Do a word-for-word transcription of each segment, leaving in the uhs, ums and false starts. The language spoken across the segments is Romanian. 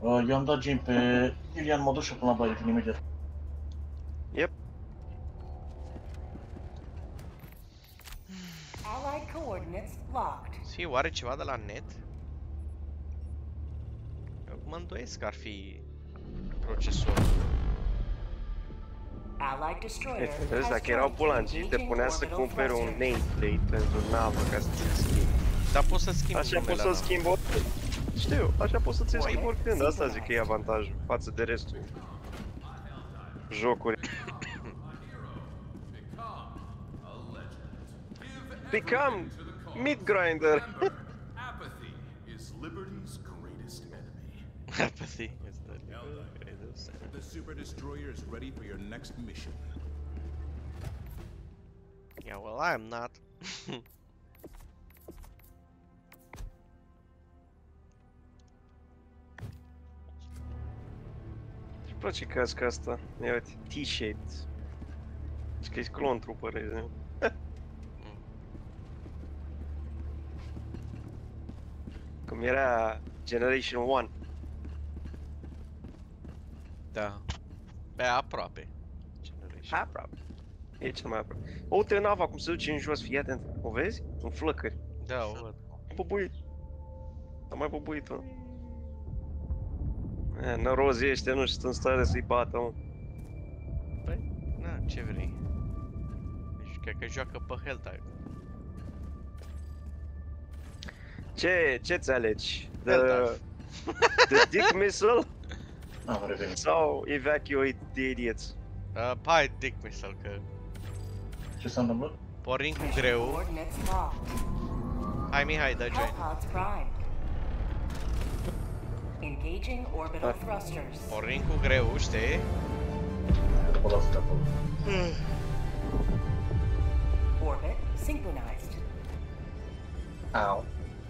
Uh, eu am dat gen pe Ilian, mă duc și până la baie, vin imediat. Yep. Allied coordinates locked. Să oare ceva de la net? Eu mă îndoiesc că ar fi procesorul. Allied destroyer Vezi, dacă erau pulanții, te punea să cumperi un nameplate pentru navă ca să ți-l schimbi. Dar poți să schimbi Așa numele poți să ăla. schimbi oricând. Știu, așa poți să ți-l schimbi oricând. Asta zic că e avantajul față de restul jocuri. Become meat grinder. Apathy is liberty's greatest enemy. Apathy is the greatest enemy. The Super Destroyer is ready for your next mission. Yeah, well, I am not. Îmi place casca asta. Ia uite, T-shaped. Zici că e clone trooper, e. Cum era Generation unu. Da. Pe aproape. Generation. Aproape. E cel mai aproape. O, uite nava cum se duce în jos, fii atent. O vezi? În flăcări. Da, o văd. Bubuit. Am mai bubuit-o. E, nărozii ăștia nu sunt în stare să-i bată, mă. Păi, na, ce vrei? Deci, cred că joacă pe Helldive. Ce, ce-ți alegi? The, Helldive. the dick missile Am revenit. sau evacuate the idiots? Uh, hai, dick missile, că Ce s-a întâmplat? pornim cu greu. Coordinates locked. Hai, Mihai, dă join. Hellpods primed. Engaging orbital thrusters. Pornim cu greu, știi? După la asta acolo. Orbit synchronized. Au.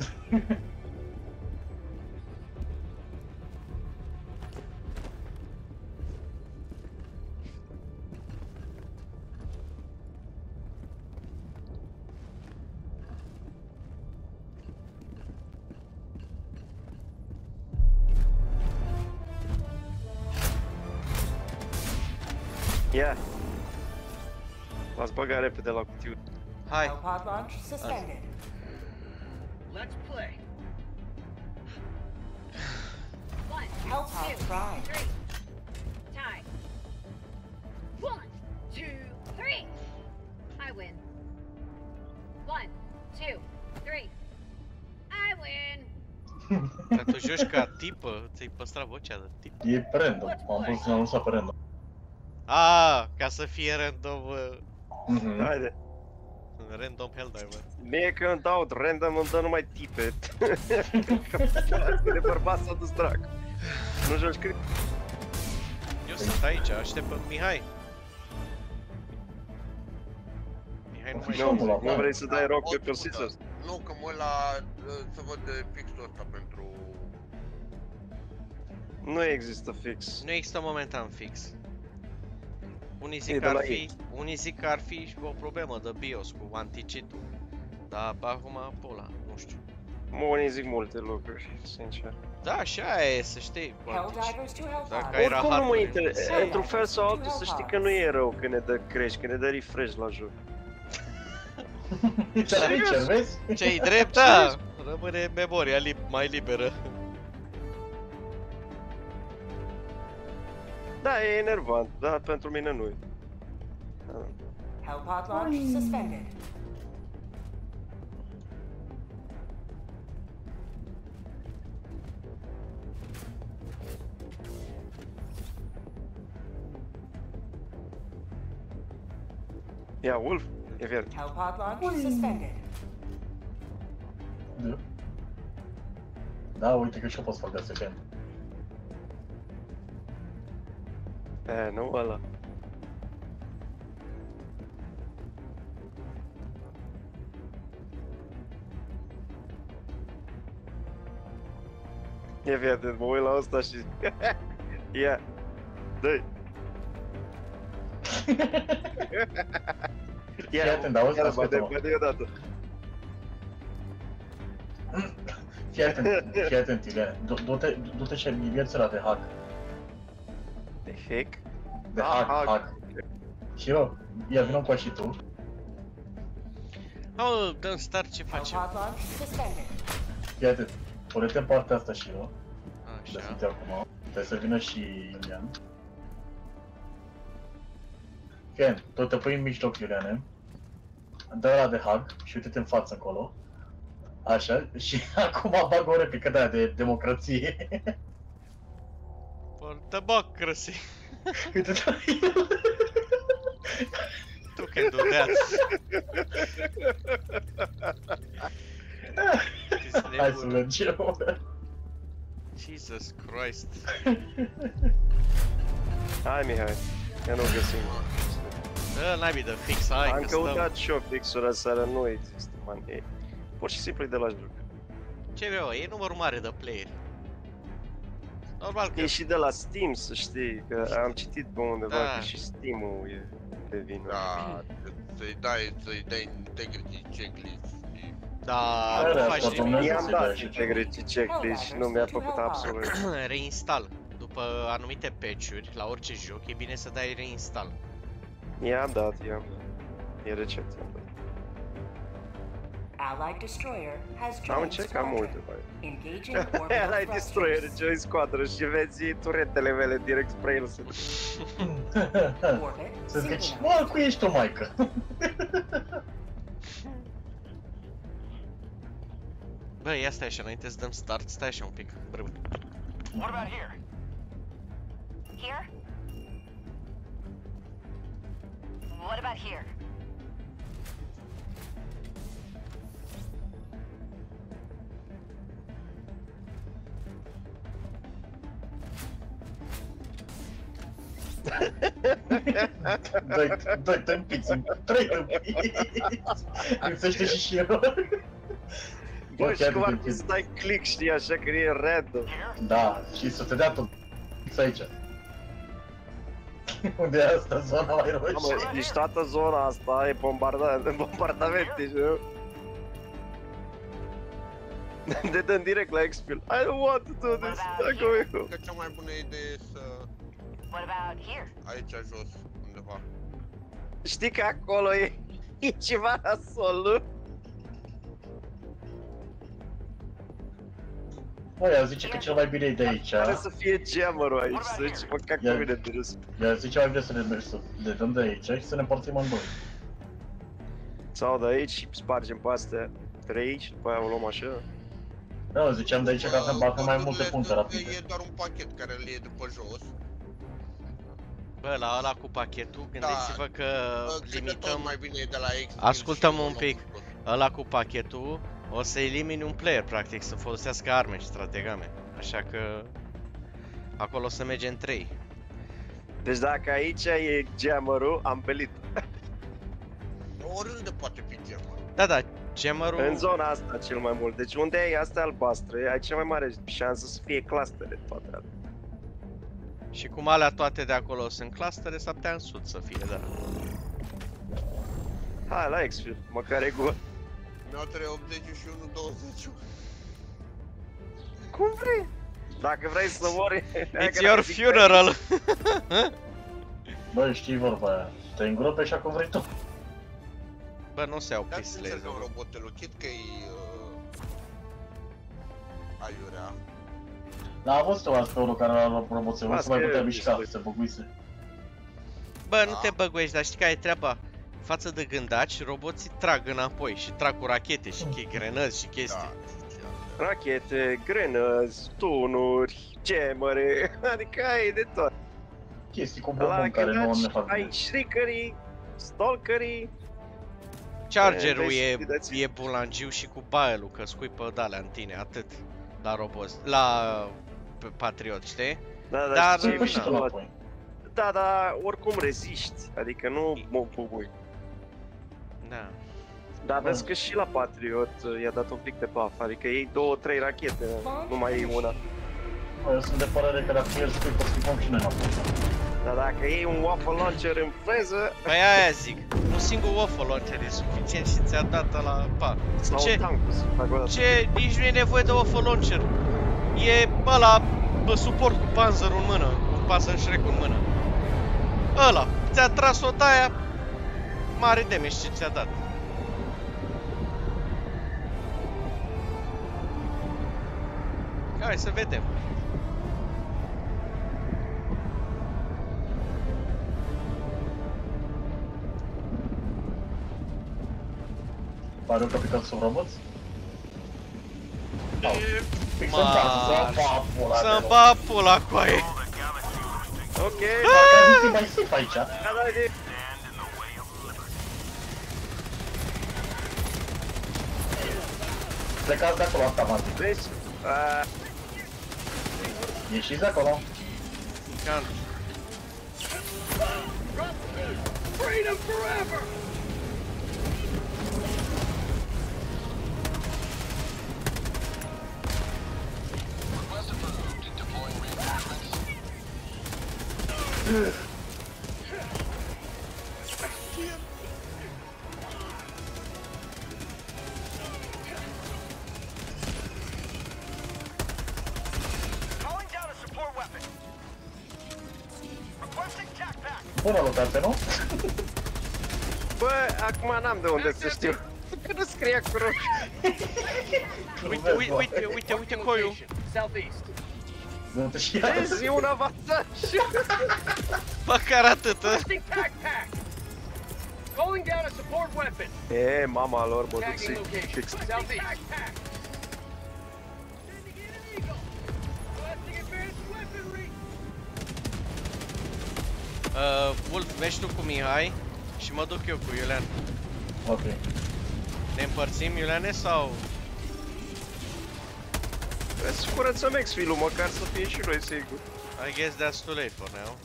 Ia! L-ați băgat repede la cutiu. Hai. Hellpod launch suspended. Let's play. One, Hellpod two, primed. three. Tie. One, two, three. I win. One, two, three. I win. Dar tu joci ca tipă, ți-ai păstrat vocea de tip. E pe random. Am pus să lăsat pe random. Ah, ca să fie random, uh, Mhm. Haide. random Helldive. Mie că îmi dau random, îmi dă numai tipe. Că de bărbat s-a dus dracu. Nu joci cred. Eu sunt aici, aștept pe Mihai. Mihai nu mai Nu, Nu, la nu vrei să dai rock Pot paper putea. scissors? Nu, că mă uit la uh, să văd de fixul ăsta pentru... Nu există fix. Nu există momentan fix. Unii E zic de că ar la fi, ei. unii zic că ar fi și o problemă de BIOS cu anti-cheat-ul. Dar acum, pola, nu știu. Mă, unii zic multe lucruri, sincer. Da, și aia e, să știi, cu anti-cheat. Helldivers to Dacă Hellpod. ai Oricum nu mă rahaturi. interesează, într-un fel sau altul să știi că nu e rău când ne dă crash, când ne dă refresh la joc. Uite aici, vezi? Ce-i drept, da! Rămâne memoria li mai liberă. Da, e enervant, dar pentru mine nu e. Hellpod launch suspended. Ia, Wolf, e verde. Hellpod launch suspended. Da. Da, uite că și eu pot să fac de secund. E, nu ăla. E verde, mă uit la ăsta și... Ia, dă-i. Fii atent, auzi, ia, ascultă-mă. bă, de odată. Fii atent, fii atent, Ileane. Du-te, du-te și vieți ăla de hack. De hack? De Ah, hack, hack. hack. Și eu, ia vină cu și tu. Oh, dăm start, ce facem? Pod launch suspended. Fii atent, pune-te în partea asta și eu. Așa. Deschide acum. Trebuie să vină și Iulian. Ken, tu te pui în mijloc, Iuliane. Dă ăla de hug și uite-te în față încolo. Așa, și acum bag o replică de aia de democrație. For democracy. Uite-te la el. Tu can do that. Hai să mergem. Jesus Christ. Hai, Mihai. Că nu găsim. Dă naibii de fix, hai Am că stăm. căutat și eu fixul aseară, nu există, man. E pur și simplu e de la joc. Ce vreau, e numărul mare de playeri. Normal că... E și de la Steam, să știi, că am citit pe undeva Da. că și Steam-ul e de vină. Da, să-i dai, să-i dai integrity checklist. și- Da, Da, nu da, faci toată nimic. lumea- I-am să-i dat dai și integrity checklist și nu mi-a făcut absolut. Reinstall. După anumite patch-uri, la orice joc, e bine să dai reinstall. I-am dat, i-am dat. E recent, i-am dat. Allied destroyer has Am joined încercat multe, squadron. băi. Engaging Ăla orbital e destroyer, thrusters. join squadron și vezi turetele mele direct spre el. Orbit Să zici, synchronized. mă, cu ești o maică. Bă, ia stai așa, înainte să dăm start, stai așa un pic. Brâu. Here? What about here? Doi, doi tâmpiți, trei tâmpiți. Lipsește și și eu. Bă, și Chiar cum ar fi tâmpiți. să dai click, știi, așa că e random. Da, și să te dea tot aici. Unde e asta, zona mai roșie? Mamă, deci toată zona asta e bombardament, bombardamente, nu? Ne dăm direct la exfil. I don't want to do this, dacă eu. Că cea mai bună idee e să... What about here? aici jos, undeva. Știi că acolo e, e ceva nasol, nu? Băi, ea zice că cel mai bine e de aici. Trebuie să fie jammerul aici, să zici, mă, cac Ia. cu mine de râs. Ea zice mai bine să ne, să ne dăm de aici și să ne împărțim în doi. Sau de aici și spargem pe astea trei și după aia o luăm așa. Da, ziceam de aici că avem, avem mai multe puncte E rapide. doar un pachet care îl iei după jos. Bă, la ăla cu pachetul, gândiți-vă că Bă, cred că tot limităm... mai bine e de la X. Ascultă-mă un pic. Ăla cu pachetul o să elimini un player, practic, să folosească arme și strategame. Așa că... Acolo o să mergem trei. Deci dacă aici e jammerul, am pelit. Oriunde poate fi jammer. Da, da, jammerul... În zona asta cel mai mult. Deci unde e asta albastră, ai cea mai mare șansă să fie clustere toate alea. Și cum alea toate de acolo sunt clustere, s-ar putea în sud să fie, da. Hai la exfil, măcar e gol. Mi-au trei optzeci și unu douăzeci. Cum vrei? Dacă vrei să mori... It's your funeral! Băi, știi vorba aia, te îngropi așa cum vrei tu. Bă, nu se iau Dar pistole. să încercăm robotelul, chit că e... Uh, aiurea. Dar a văzut o asta pe unul care a roboțel, nu Las se mai că putea e mișca, mișto. se băguise. Bă, nu te băguiești, dar știi care e treaba? Față de gândaci, roboții trag înapoi și trag cu rachete și che- grenăzi și chestii. Da. Rachete, grenăzi, tunuri, gemere, adică ai de tot. Chestii cu La bombon care nu ne gândaci fac ai bine. shrikerii, stalkerii. Chargerul vezi, e, stupidații. e bulangiu și cu baelul, că scuipă de-alea în tine, atât. La roboți, la p- Patriot, știi? Da, Dar- dar Păi, știi păi ce și e tu mișto? înapoi. Da, dar oricum reziști, adică nu mă pupui. Da. Dar vezi că și la Patriot uh, i-a dat un pic de buff, adică ei două, trei rachete, nu mai iei una. Bă, eu sunt de părere că dacă el spui, poți schimbăm și noi înapoi. Dar dacă iei un waffle launcher în freză, Păi aia zic, nu singur waffle launcher e suficient și ți-a dat la pa. Sau Ce? tankul să fac o dată. Ce? Nici nu e nevoie de waffle launcher. E ăla, bă, suport cu panzerul în mână, cu Panzer Shrek în mână. Ăla, ți-a tras-o de aia, mare damage ce ți-a dat. Hai să vedem. Pare un capitan sub roboți? Păi să-mi Mare. bag pula Să-mi de bag pula cu aia. Ok, Dacă a zis e mai safe aici. da, da, de... Plecați de acolo, asta, Martin. Vezi? Uh, Ieșiți de acolo. Can. Freedom forever! Calling down a support weapon. Requesting tac pack. Bună locație, nu? Bă, acum n-am de unde să știu. Că nu scrie cu roșu. Uite, uite, uite, uite, uite coiul. Southeast. Nu te știi. Vezi, e un avansaj. Măcar atât, ă? Requesting tac pack. Calling down a support weapon. E, mama lor, mă duc Tagging să-i location. fix. Southeast. Uh, Wolf, mergi tu cu Mihai și mă duc eu cu Iulian. Ok. Ne împărțim, Iuliane, sau? Trebuie să curățăm exfilul, măcar să fie și noi sigur. I guess that's too late for now.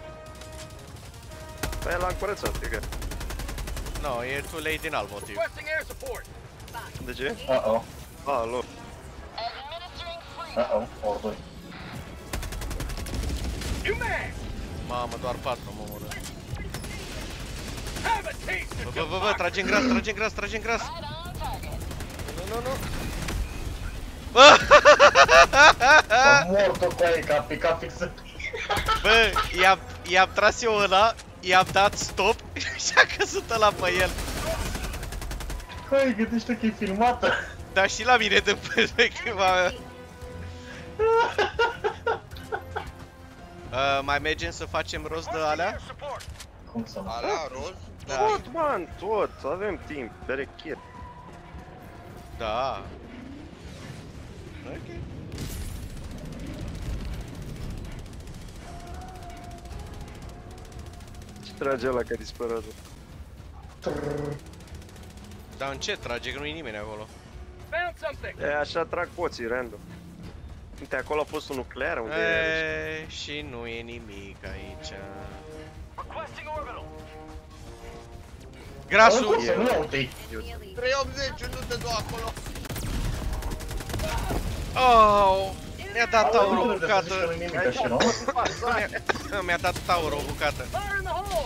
Păi l-am curățat, cred că. No, e too late din alt motiv. Requesting air support. De ce? Uh-oh. Alo. Uh-oh. Ori doi. New mag. Mamă, doar patru mă omoră. Have a taste. Bă, bă, bă, bă, trage în gras, trage în gras, trage în gras. Nu, nu, nu. Bă! Am mort-o cu aia, că a picat fix în... Bă, i-am, i-am tras eu ăla, i-am dat stop și a căzut ăla pe el. Hai, gândește că e filmată. Dar și la mine de perspectiva mea. Uh, mai mergem să facem rost de alea? Support. Cum să nu? Alea roz? Da. Tot, man, tot. Avem timp. Berechir. Da. Ok. Ce trage ăla că a dispărut? Dar în ce trage? Că nu e nimeni acolo. Found something. E, așa trag poții, random. Uite, acolo a fost un nuclear, unde e? E, și nu e nimic aici. Requesting orbital. Grasul! Cum să nu uite-i? trei optzeci, nu te du acolo. Oh, mi-a dat Auzi, taur o nu trebuie să zici că bucată. nu-i nimic așa, nu? Mi-a- Mi-a dat taur o bucată. Fire in the hole.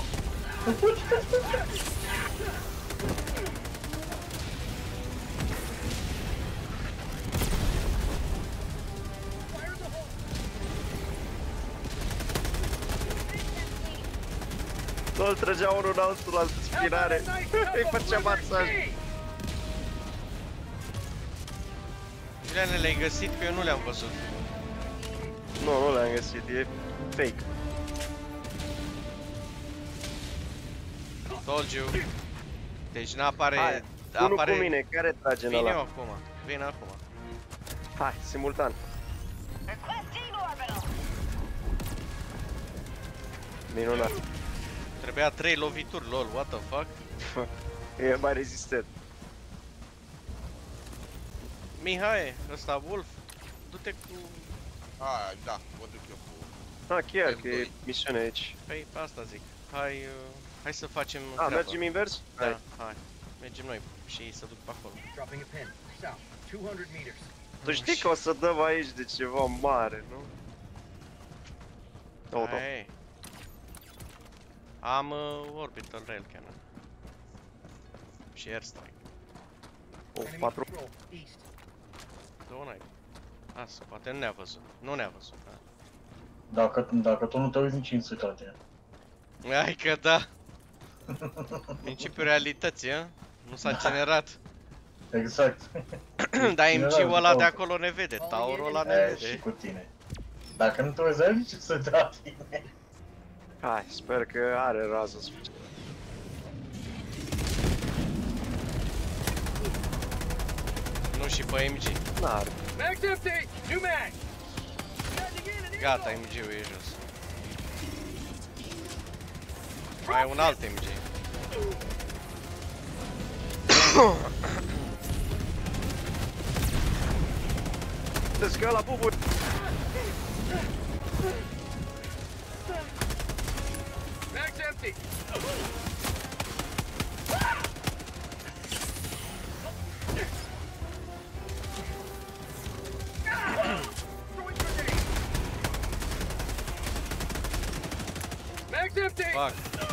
Nu-l trăgea unul în altul la spirare. Îi făcea masaj. Iuliane, le-ai găsit? Că eu nu le-am văzut. Nu, nu l-am găsit, e fake. Told you. Deci n-apare... Hai, unul apare... cu mine, care trage în Vin eu ăla? acum. Vin acum. Hai, simultan. Requesting orbital. Minunat. Trebuia trei lovituri, lol, what the fuck? E mai rezistent. Mihai, ăsta Wolf, du-te cu... Hai, da, mă duc eu cu... Ah, chiar M că e doi. misiune aici. Păi, pe asta zic. Hai, uh, hai să facem Ah, treaba. mergem invers? Hai. Da, hai. Mergem noi și să duc pe acolo. Dropping a pin. South. two hundred meters. Tu știi că o să dăm aici de ceva mare, nu? Oh, da. Hai. Am uh, orbital rail cannon. Și airstrike. O, Enemy patru. patrol, east. Două n-ai. Asta, poate nu ne-a văzut. Nu ne-a văzut, da. Dacă, dacă tu nu te uiți nici în situație. Hai că da. Principiul realității, a? Nu s-a generat. Exact. Dar M G-ul ăla de Taur. acolo ne vede, Taurul ăla ne E, și vede. cu tine. Dacă nu te uiți, ai nici să te la tine. Hai, sper că are rază suficient. Nu și pe M G. N-are. Mag's empty! New mag! Gata, M G-ul e jos. Mai e un alt M G. Deci că ăla bubu. Mag's empty! Throwing grenade! Mag's empty! Fuck.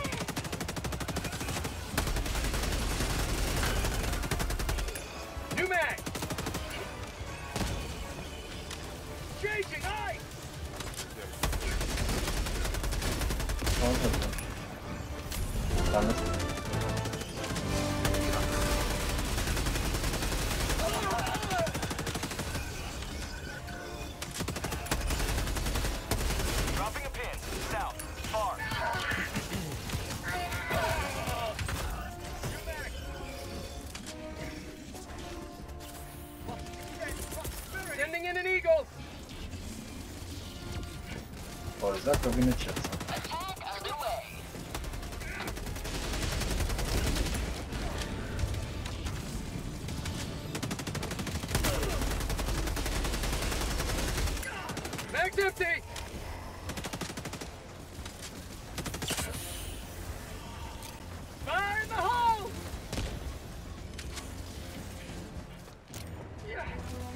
New mag! Changing eye! Dropping a pin. South. Far. Sending in an eagle! Păi, dacă vine ce să. Mag's empty! Fire in the hole! Yeah.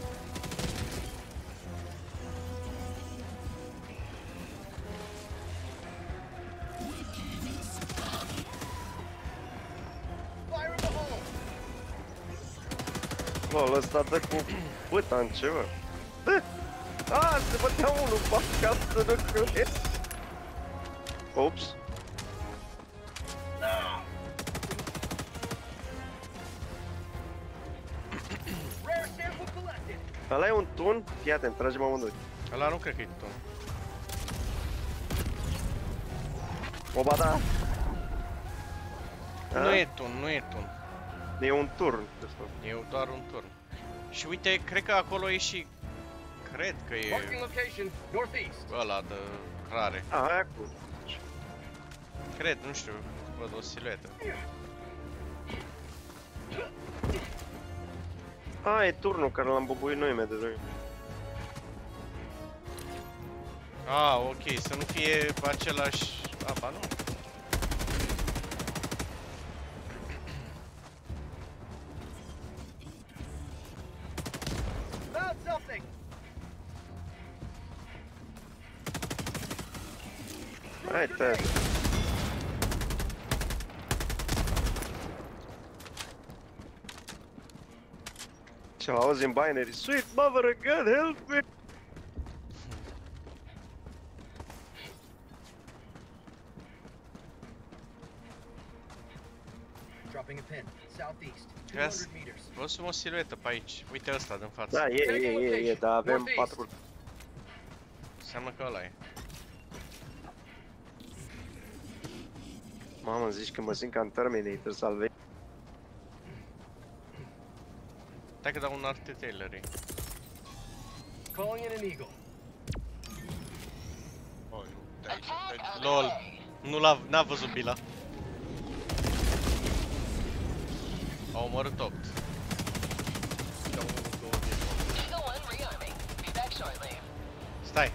Fire in the hole! Bă, ăsta dă cu pâta în ceva. Dă! A, se bătea unul, bă, ca să nu crezi. Ops. Rare sample collected! Ăla e un tun? Fii atent, tragem amândoi. Ăla nu cred că e tu. O, ba da. Nu A? e tun, nu e tun. E un turn, de fapt. E doar un turn. Și uite, cred că acolo e și... Cred că e Marking location, northeast. ăla de rare. A, hai acum. Cred, nu știu, văd o siluetă. A, e turnul care l-am bubuit noi mai devreme. Ah, ok, să nu fie același... A, ba nu. Found something! Hai, te. Ce auzi în binary? Sweet mother of God, help me! Dropping a pin, southeast, Yes. two hundred meters. Văzusem o siluetă pe aici. Uite ăsta din față. Da, e, e, e, e, dar avem patru. Înseamnă că ăla e. Mamă, zici că mă simt ca în Terminator, salvei. Stai că dau un artillery. Calling in an eagle. Oh, nu, de aici. de- LOL. Nu l-a, n-a văzut Bila. A omorât opt. Stai.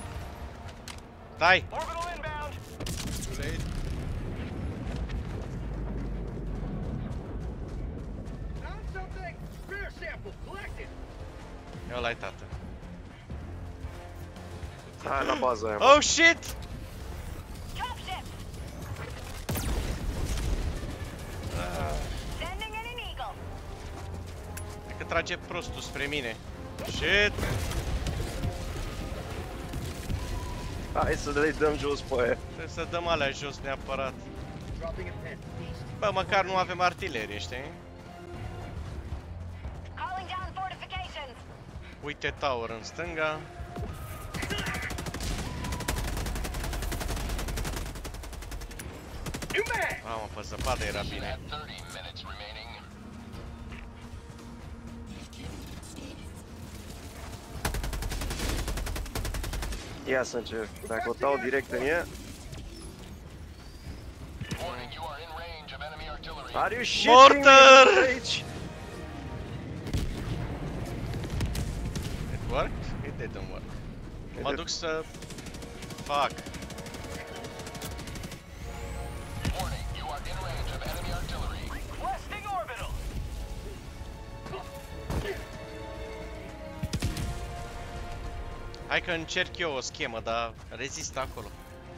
Stai. Orbital inbound! Too late. Found something! Rare sample collected! Ăla-i tată. Hai la bază aia. Oh shit! Sending in an trage prostul spre mine. Shit! Hai să le dăm jos pe aia. Trebuie să dăm alea jos neapărat. Dropping a pin. East. Bă, măcar nu avem artilerie, știi? Calling down fortifications. Uite tower în stânga. New man! Mamă, pe zăpadă era bine. Ia să încep. Dacă o dau direct în ea... Are you shitting Mortar! me aici? It worked? It didn't work. Mă duc să... Fuck. Requesting orbital! Hai că încerc eu o schemă, dar rezistă acolo.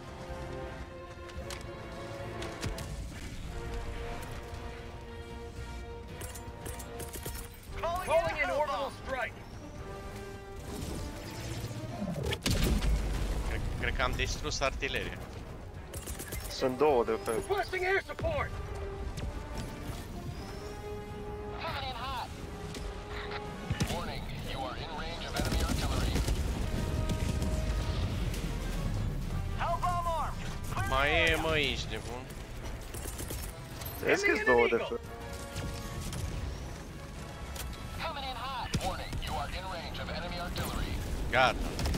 Calling in orbital strike! Cred, cred că am distrus artileria. Sunt două de fel. Requesting air support! Hellbomb armed! Mai e, mă, aici de bun. Vezi că-s două de fel. Gata.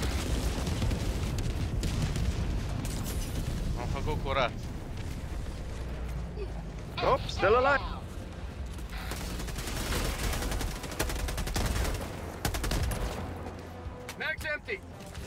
Am făcut curat. Op, still alive! Mag's empty!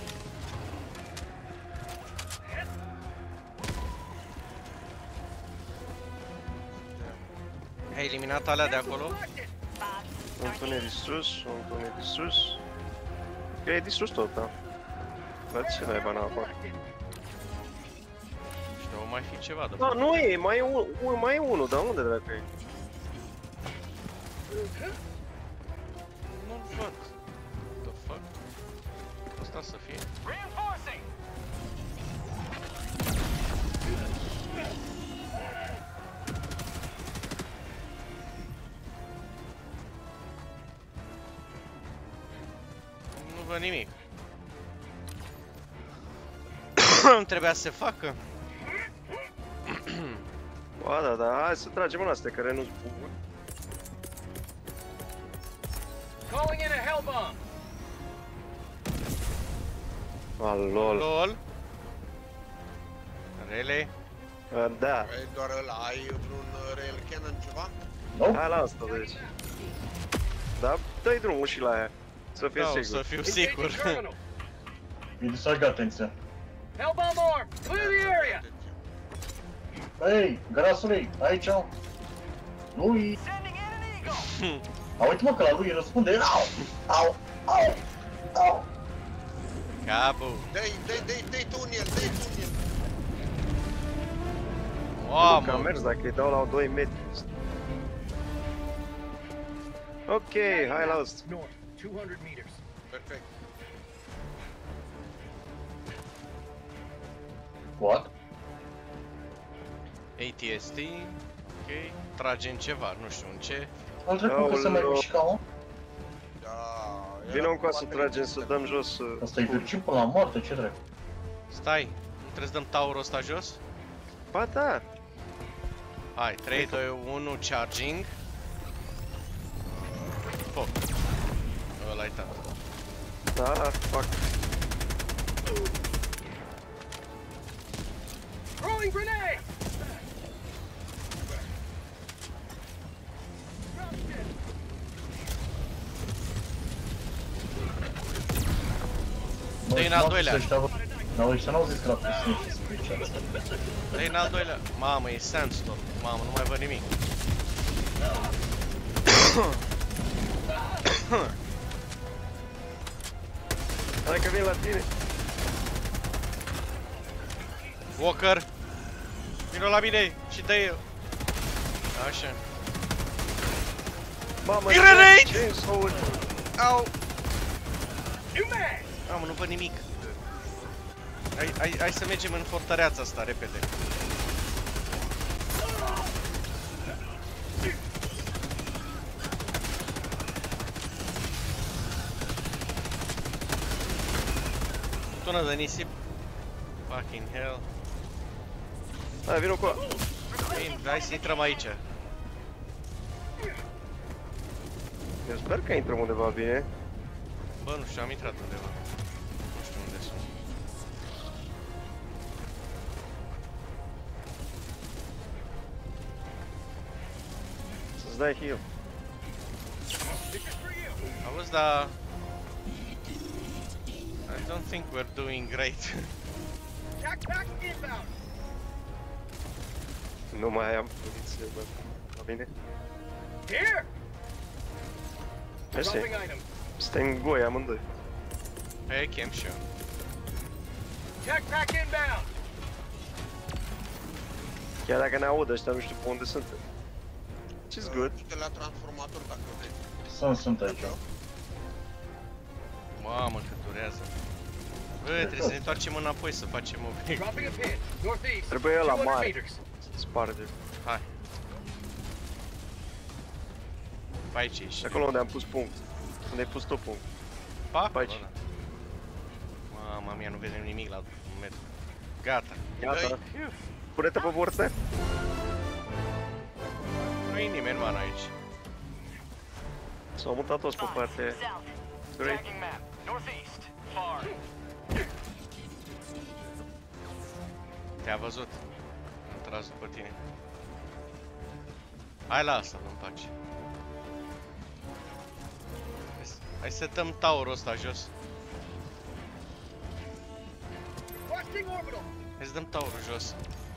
Ai eliminat alea de acolo? Un e distrus, un e distrus. Că e distrus tot, da. Dar ce naiba n-a acolo? Știu, o mai fi ceva de Da, nu e, mai e, un, un, mai e unul, dar unde dracu e? Nu-l văd. What the fuck? Asta să fie. Reinforcing! Nu văd nimic. Trebuia să se facă. Ba da, da, hai să tragem în astea care nu-s bune. Calling in a hellbomb! Ah, lol. LOL. Really? Ah, da, E doar ăla, ai vreun rail cannon ceva? Nu? hai la asta, deci. Da, dă-i drumul și la aia. Să fie Da, o sigur. să fiu Engaging sigur. terminal! E distrag atenția. Hellbomb armed! Clear the area! Hei, grasului, aici au. Lui. Sending in an eagle! A, uite mă că la lui îi răspunde. Au, au, au, au. Cabu. Dă-i, dă-i, dă-i, dă-i tu în el, dă-i tu în el. Nu, că am Mamă. mers dacă îi dau la doi metri. Ok, hai la asta. North, two hundred meters. Perfect. What? A T S T. Ok. Trage în ceva, nu știu în ce. Am trecut că se mai Aoleu. mișca, mă. Da. Vino încoa să tragem, să dăm jos. uh, Asta e virgin până la moarte, ce dracu? Stai. Nu trebuie să dăm tower-ul ăsta jos? Ba da, Hai, trei, doi, unu, charging. Foc. Ăla-i tata. da, fac. Throwing grenade! Dă-i în al doilea. Nu, ăștia n-au zis că l-a pus nici special. Dă-i în al doilea. Mamă, e sandstorm. Mamă, nu mai văd nimic. Hai că vin la tine. Walker. Vino la mine și dă-i. Așa. Mamă, Grenade! ce sau? Au! New mag! Mamă, nu văd nimic. Hai, hai, hai să mergem în fortăreața asta, repede. Tună de nisip. Fucking hell. Hai, vino cu a... Bine, hai să intrăm aici. Eu sper că intrăm undeva bine. Bă, nu știu, am intrat undeva. Nu știu unde sunt. Să-ți dai heal. Auzi, dar... I don't think we're doing great. Backpack inbound! Nu mai am muniție, bă. La mine? Here! Mersi. Dropping item. Suntem goi amândoi. Pe chem și eu. Backpack inbound! Chiar dacă ne aud ăștia, nu știu pe unde suntem. Ce-s good? Du-te la transformator dacă vrei. Sunt, sunt aici. Mamă, cât durează. Bă, trebuie să ne întoarcem înapoi să facem o... Dropping a pin. Northeast. Trebuie ăla two hundred mare. meters. Sparge. Hai. Pe aici ești. Și acolo unde am pus punct. Unde ai pus tot punct. Pa? Pe aici. Ăla. Mama mia, nu vedem nimic la un metru. Gata. Gata. Pune-te pe burtă. Nu-i nimeni, man, aici. S-au mutat toți pe parte. Great. Tagging map. Northeast. Far. Te-a văzut. Am tras după tine. Hai la asta, nu-mi pace. Hai să- Hai să dăm tower-ul ăsta jos. Requesting orbital. Hai să dăm tower-ul jos.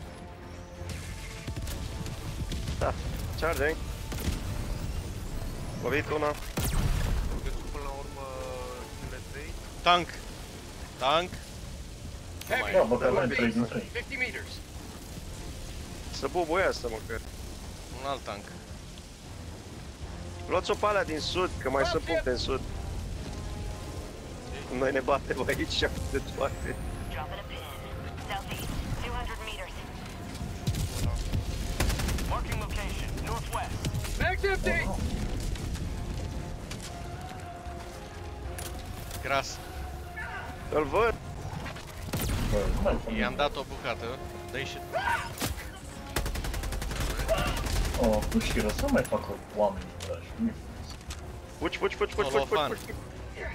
Da. Charging. Lovit una. Cred că până la urmă cele trei. Tank! Tank! Heavy. Da, băcar mai Northeast. trei din trei. fifty meters. Să bubuie asta măcar. Un alt tank. Luați-o pe alea din sud, că mai sunt puncte în sud. Noi ne batem aici de toate. Dropping a pin. Southeast, two hundred meters. Marking location. Northwest. Mag's empty. Gras. Îl văd. Bă, nu mai fă I-am dat o bucată. Dă-i și... Oh, nu știu, să mai facă oamenii dragi. Nu-i frumos. Fugi, fugi, fugi, fugi, fugi, Holofan. fugi, fugi.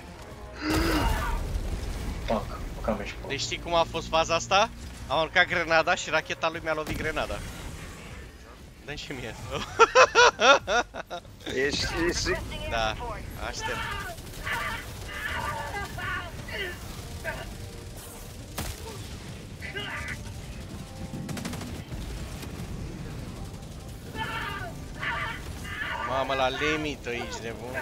Fac, cam ești pe. Deci știi cum a fost faza asta? Am aruncat grenada și racheta lui mi-a lovit grenada. Dă-mi și mie. Ești, ești... Da, aștept. Mamă, la limit aici, nebun.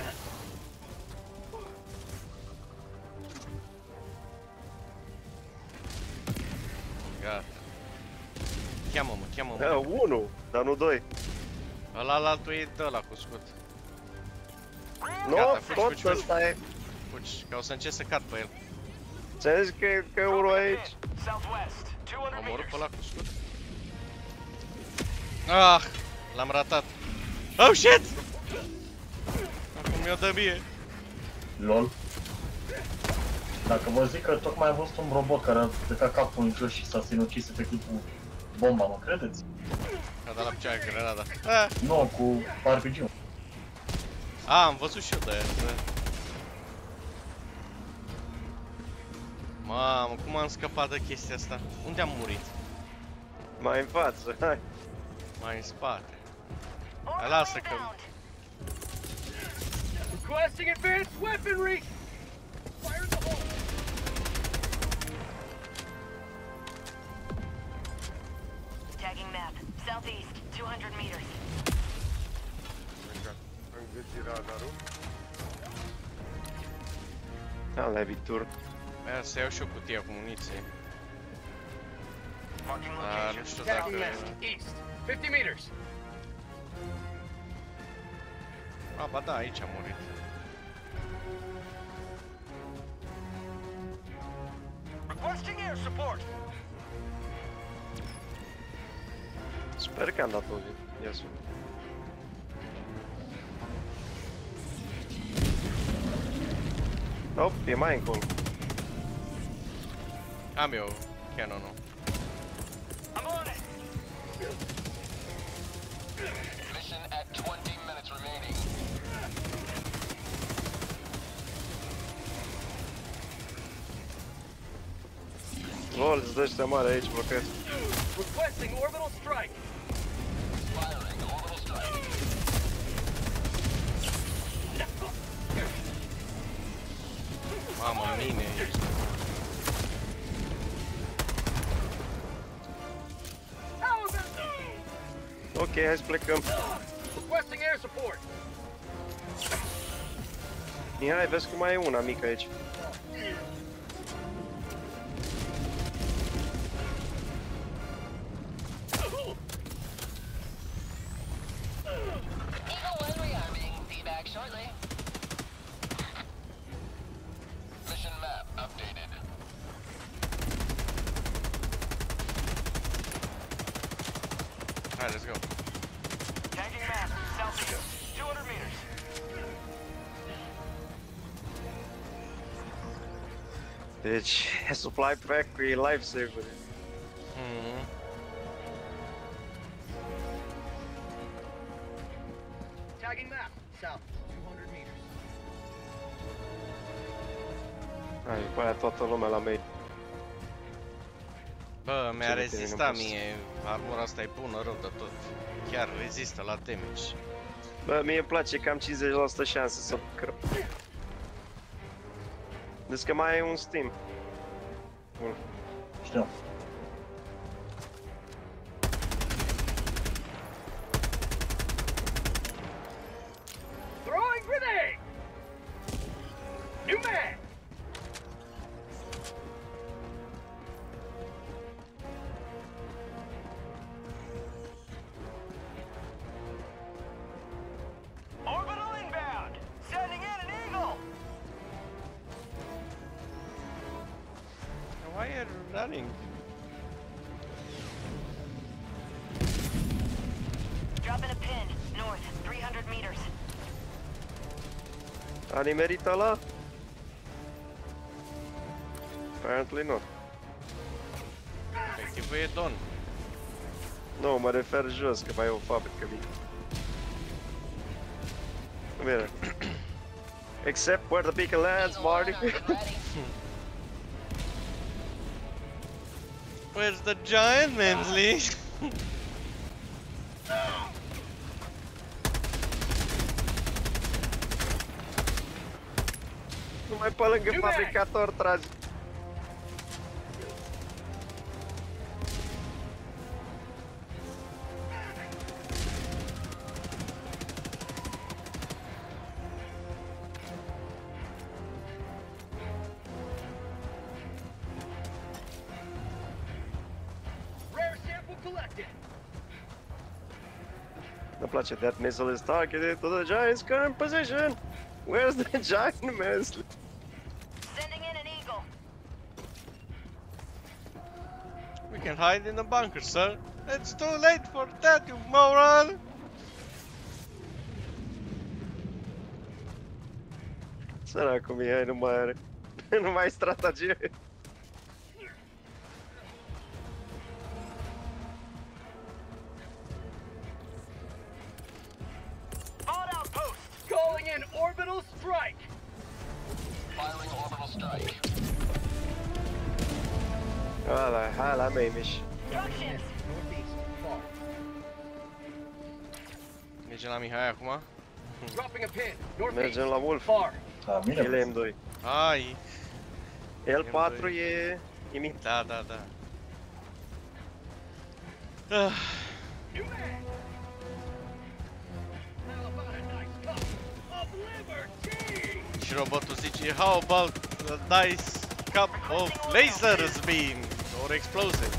Gata. Cheamă-mă, cheamă-mă. Da, unu, dar nu doi. Ăla la altul e de ăla cu scut. Nu, Gata, fugi, tot fugi, fugi. ăsta e. Fugi, că o să încerc să cad pe el. Ți-am zis că, că e unul aici. Southwest. two hundred Am omorât meters. pe ăla cu scut. Ah, l-am ratat. Oh shit! Acum mi-o dă mie. LOL. Dacă vă zic că tocmai am văzut un robot care a plecat capul în jos și s-a sinucis efectiv cu bomba, mă credeți? A dat la picioare grenada. Ah, Nu, cu R P G-ul. ah, am văzut și eu de aia. Da. Mamă, cum am scăpat de chestia asta? Unde am murit? Mai în față, hai. Mai în spate. Hai, lasă că... Requesting advanced weaponry. Fire in the hole. Tagging map. Southeast, two hundred meters. Am găsit radarul. Am la Victor. Ia să iau și o cutie cu muniție. Marking Ah, location. nu știu Tagging dacă... west. East. fifty meters. A, ba da, aici a murit. Requesting air support. Sper că am dat-o zi. Ia sună. Hop, e mai încolo. Am eu canonul. I'm on it. Mission at twenty minutes remaining. Lol, îți dă ăștia mare aici, blochez. Requesting orbital strike. Firing orbital strike. Mamă, mine ești. Ok, hai să plecăm. Requesting air support. Mihai, vezi că mai e una mică aici. Eagle one rearming. Be back shortly. Mission map updated. Alright, let's go. Tagging map. Southeast. two hundred meters. Deci, supply pack cu e lifesaver. Mhm. Tagging map. South. two hundred meters. Hai, după aia toată lumea la mei. Bă, mi-a Ce de rezistat tine, mie. Armura asta e bună rău de tot. Chiar rezistă la damage. Bă, mie îmi place că am cincizeci la sută șanse să crăp. Deci că mai e un Steam. Bun. Știu. Throwing grenade. New man. Orbital inbound. Sending in an eagle. Why are you running? Dropping a pin. North. three hundred meters. A nimerit ăla? Apparently not. Efectivul e Don. Nu, mă refer jos, că mai e o fabrică mică. Bine. Except where the beacon lands, Eagle one Marty. on the ready. Where's the giant, Mansley? Numai pe lângă Nu merg. fabricator tragi. Rare sample collected. Îmi place, that missile is targeted to the giant's current position. Where's the giant, Mansley? Sending in an eagle. We can hide in the bunker, sir. It's too late for that, you moron! Săracul Mihai nu mai are. Nu mai ai strategie. On outpost. Calling in orbital strike. Firing orbital strike. Ăla, hai la mei, miși. Junctions. Northeast. Far. Mergem la Mihai acum. Dropping a pin. Northeast. Mergem la Wolf. Far. La mine. El e M doi. Ai, L patru e... e mic. da, da, da. Ah, New man. How about a nice cup of liberty? și robotul zice, how about a nice cup of lasers beam or explosive?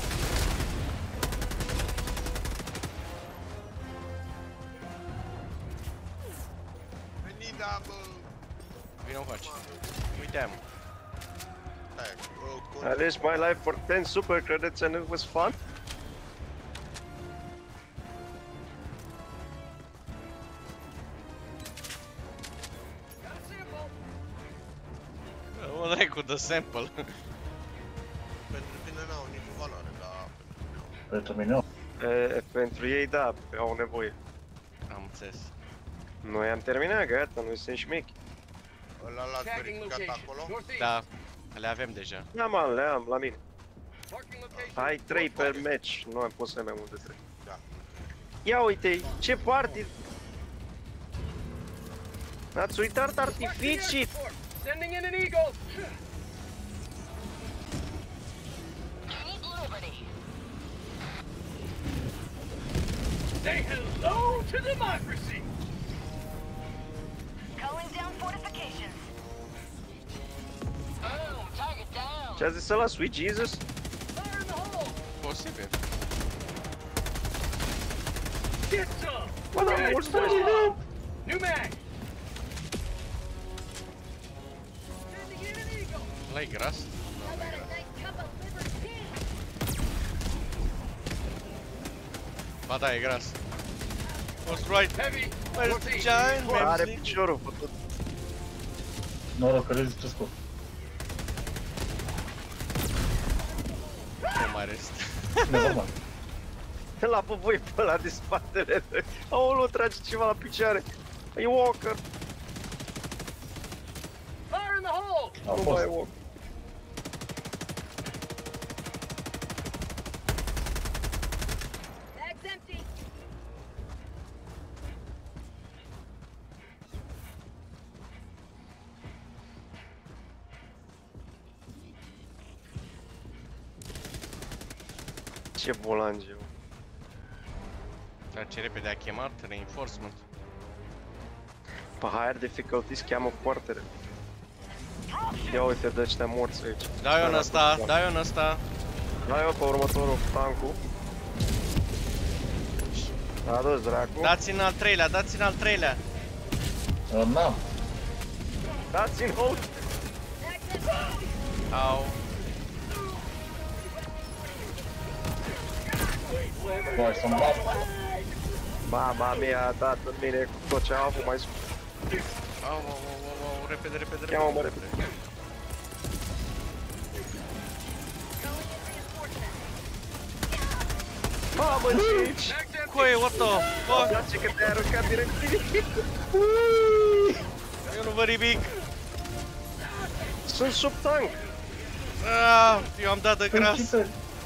da, bă. Vino încoace. Uite-am. Hai, uh, I risked my life for ten super credits and it was fun. O dracu de sample. Pentru mine n-au nicio valoare, dar... Pentru mine nu. E, pentru ei, da, au nevoie. Am înțeles. Noi am terminat, gata, noi suntem șmechi. Ăla l-ați Tagging verificat location. acolo? Northeast. Da, le avem deja. Da, man, le am la mine. Marking location. Ai trei per match, nu am pus mai mult de trei. Da. Ia uite, ce party! Ați uitat artificii! Sending in an eagle. Liberty. Say hello to democracy. Calling down fortifications. Boom, target down. Ce a zis ăla, Sweet Jesus? Fire in the hole. Posibil. Get some. Bă, dar Red mulți flag. bani, nu! New mag. Sending in an eagle. Ăla-i gras? Ba da, e gras. Was right. Heavy. Where's the Northeast. giant Are Ramsey? piciorul făcut. Noroc că rezi ce scop. Nu mai rest. Nevermind. L-a pe voi pe ăla de spatele lui. Aoleu, trage ceva la picioare. E Walker. Fire in the hole. A Nu mai e fost. Walker. Bag's empty. Ce bolange. Dar ce repede a chemat reinforcement. Pe higher difficulties cheamă foarte repede. Ia uite de ăștia morți aici. Dau eu în ăsta, dau eu în ăsta. Da, eu pe următorul tankul. A dus dracu. Dați în al treilea, dați în al treilea. Uh, N-am. Dați-n hold. Au. Băi, să-mi bat. Mama mea a dat în mine cu tot ce am avut mai sus. Au, au, au, au, au, repede, repede, Cheamă-mă repede. repede. Mamă, ce aici? Bag's empty. Coi, what the Îmi fuck? place că te-ai aruncat direct în Eu nu văd nimic. Sunt sub tank. Ah, eu am dat de gras. Felicitări.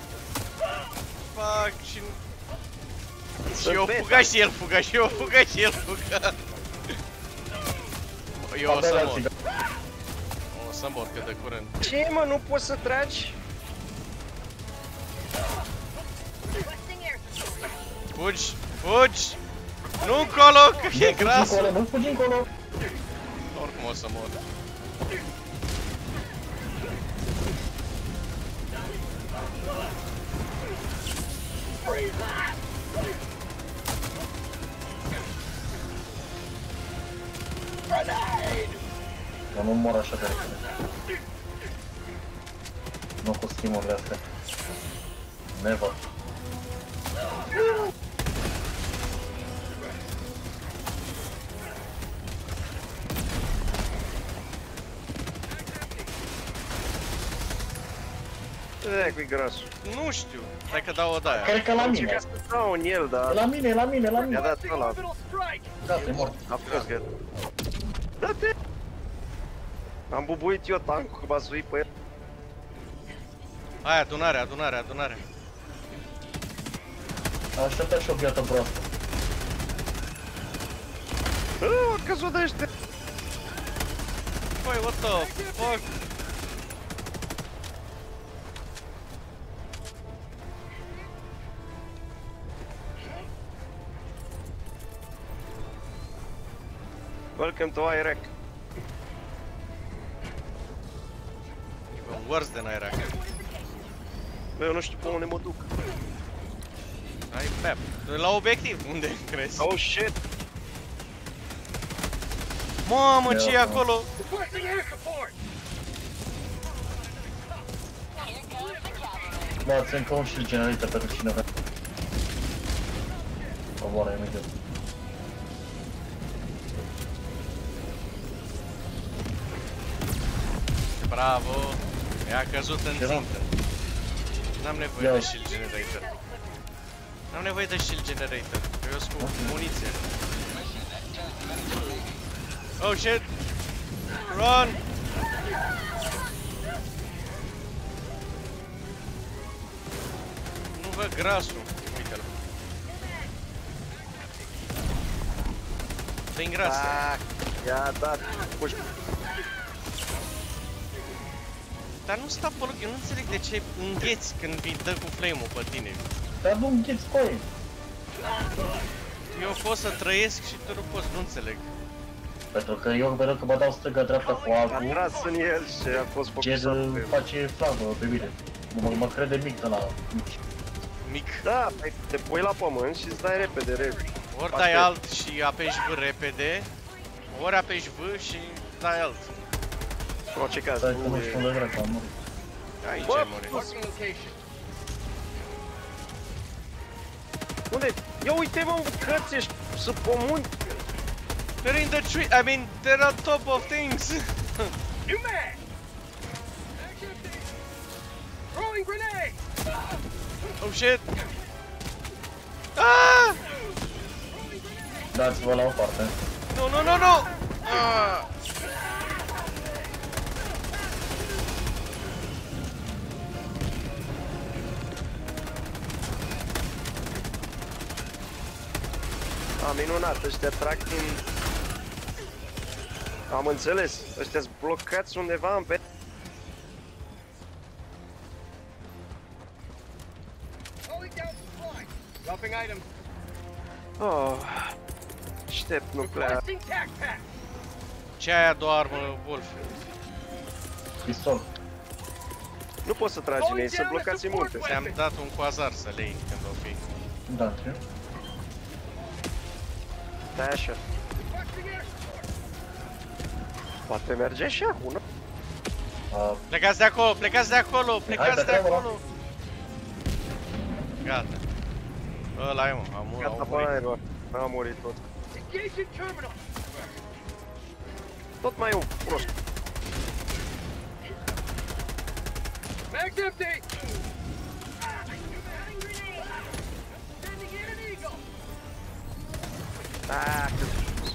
Fuck, și... Și Sunt eu beta. fuga și el fuga, și eu fuga și el fuga. Eu o să mor. O să mor cât de curând. Ce mă, nu poți să tragi? Requesting air support. Fugi, fugi! Nu încolo, că e gras. Încolo, nu fugi încolo. Oricum o să mor. Eu nu mor așa de repede. Nu cu schimurile astea. Never. Ce cu-i grasul? Nu știu. Hai că dau o daia. Cred că la Am mine. încercat să dau în el, dar La mine, la mine, la mi-a mine. dat ăla. Orbital strike. Gata, e mort. A fost gata. Da-te! Am bubuit eu tankul, că m-a suit pe el. Hai, adunare, adunare, adunare. Aștepta și o gheată proastă. Aaaa, a căzut de ăștia! Băi, what the fuck? Welcome to Iraq. Even worse than Iraq. Bă, eu nu știu pe unde mă duc. Hai, Pep. La obiectiv, unde crezi? Oh shit! Mamă, ce e acolo? Requesting air support! Luați încă un shield generator pentru cineva. Omoară imediat. Bravo! I-a căzut în Era. țintă. N-am nevoie Ia. de shield generator. N-am nevoie de shield generator. Eu sunt cu muniție. Oh shit! Run! Nu văd grasul. Uite-l. Dă-i gras. Ah, i-a dat. Puși. Dar nu sta pe loc, eu nu înțeleg de ce îngheți când vii dă cu flame-ul pe tine. Dar nu îngheți coi! Eu pot să trăiesc și tu nu poți, nu înțeleg. Pentru că eu mereu că mă dau stânga-dreapta cu A arcul, tras în el și a fost ce focusat pe el. face flavă pe mine. Mă, mă crede mic de la mici. Mic. Da, păi te pui la pământ și îți dai repede, repede. Ori Asta dai e. alt și apeși V repede, ori apeși V și dai alt. În orice caz, Stai că nu nu știu e... unde vrea, că am murit. Aici Bă, ai murit. Marking location. Unde? Ia uite mă, căți ești să pământ. They're in the tree, I mean, they're on top of things. New mag! Action team! Throwing grenade! Oh shit. Ah! Dați-vă la o parte. Nu, nu, nu, nu! Ah! A, minunat, ăștia trag din... Am înțeles, ăștia-s blocați undeva în pe... Calling down supply! Dropping items. Oh, aștept nuclear. Requesting tac pack! Ce ai a doua armă, Wolf? Pistol. Nu poți să tragi în ei, să blocați multe. Ți-am dat un quasar să le iei când o fi. Da, ce? Stai așa. Requesting air support! Poate merge și acum, nu? A, Plecați de acolo, plecați de acolo, Hai, plecați de pe treabă, acolo! Gata. Ăla e, mă, am murit. Gata, bă, ai, bă. N-am murit tot. Engage in terminal! Tot mai e un prost. Mag's empty! Sending in an eagle! Ah, cât...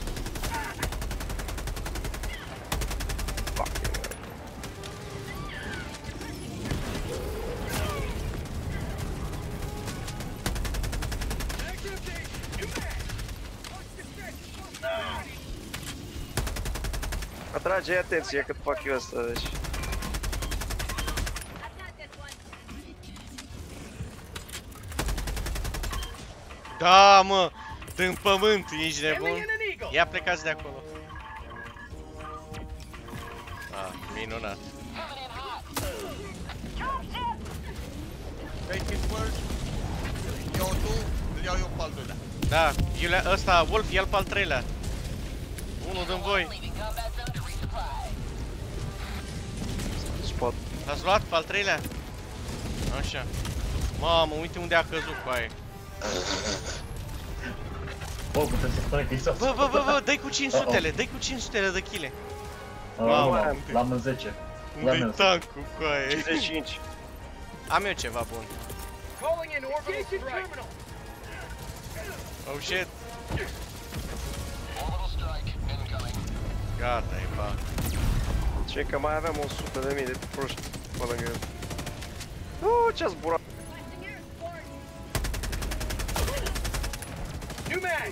Fucking hell. Mag's empty! New mag! Watch the stretch! Atrage atenție cât fac eu asta, deci... Da, mă! În pământ, ești Sending nebun? in an eagle! Ia plecați de acolo. Ah, minunat. Take it first. Iau tu, îl iau eu pe al doilea. Da, Iulia, ăsta, Wolf, ia-l pe al treilea. Unul din voi. Leaving combat zone to resupply. Spot. L-ați luat pe al treilea? Așa. Mamă, uite unde a căzut cu aia. bă, putem să spune că i s-a Bă, bă, bă, bă, dă-i cu cinci sutele, dă-i cu cinci sutele de chile. Mamă, l-am în zece. Unde-i tancul cu aia? cincizeci și cinci. Am eu ceva bun. Calling in orbital strike! Oh shit. Orbital strike incoming. Gata, e pa. Ce că mai aveam o sută de mii de proști pe lângă el. Oh, ce-a zburat? New mag!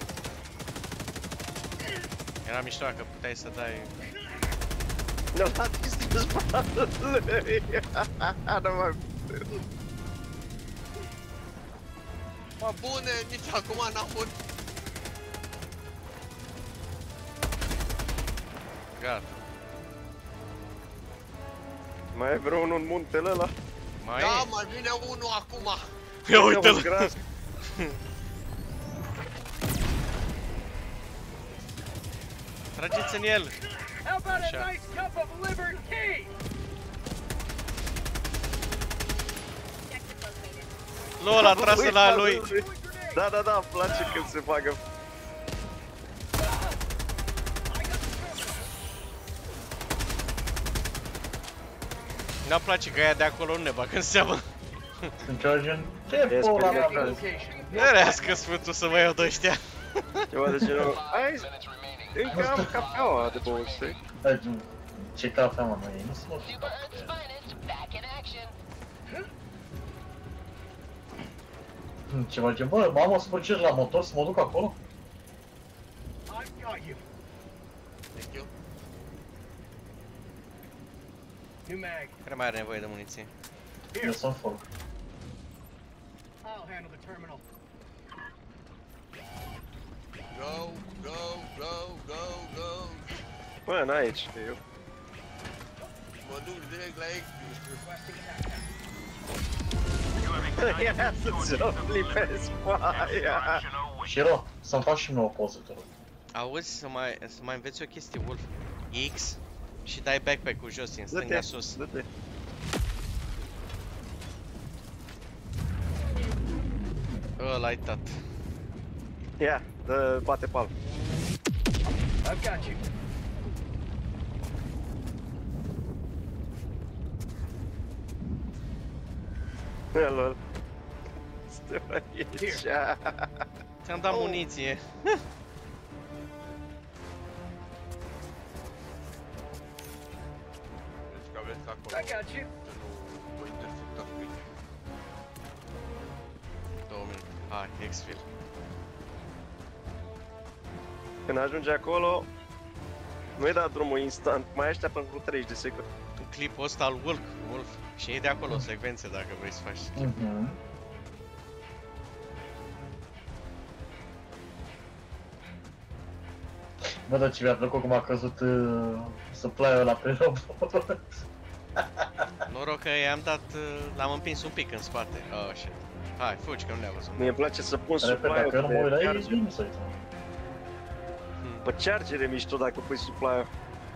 Era mișto că puteai să dai... Ne-a dat distrus spatele. Nu mai... Mă, bune, nici acum n-am fost. Gata. Mai e vreunul în muntele ăla? Mai Da, e? mai vine unul acum. Ia Uite-l uite-l! gras. Trageți în el! How about Sure. a nice cup of liberty? Lol, a tras la lui! Da, da, da, îmi place când se bagă. Nu-mi place că aia de acolo nu ne bagă în seamă. Sunt Georgian. Ce Yes, pula pe mea viață. vezi? Nerească Sfântul să mă iau de ăștia. Ceva de genul. Hai, încă am cafeaua de băut, știi? Hai, ce cafea, mă, nu e? Nu sunt Super Earth's finest, back in action. ceva gen, bă, mamă, să mergem la motor, să mă duc acolo? I've got you. Thank you. New mag. Care mai are nevoie de muniție? Eu sunt foc. I'll handle the terminal. Go, go, go, go, go. Bă, n-aici, știu. Mă duc direct la Expius. Requesting attack. Ia să-ți lipesc foaia. Shiro, să-mi faci și mie o poză, te rog. Auzi, să mai, să mai înveți o chestie, Wolf. X și dai backpack-ul jos, în stânga Dă-te, sus. dă-te. Ăla-i tat. Ia, dă, bate pal. I've got you. Ia, lol. Stă aici. Ți-am dat muniție. Deci că aveți acolo. I got you. Nu vă interceptați cu ei. Două minute. Hai, exfil. Când ajungi acolo, nu-i da drumul instant, mai așteaptă vreo treizeci de secunde. Tu clipul ăsta al Wolf, Wolf. Și iei de acolo o secvență dacă vrei să faci. Mhm. Bă, dar ce mi-a plăcut cum a căzut uh, supply-ul ăla pe robot. Noroc că i-am dat, uh, l-am împins un pic în spate. Oh, shit. Hai, fugi că nu ne-a văzut. Mie îmi place să pun Repede, supply-ul dacă eu nu mă uit la ei, charger. nici nu se uită. Pe charger e mișto dacă pui supply-ul.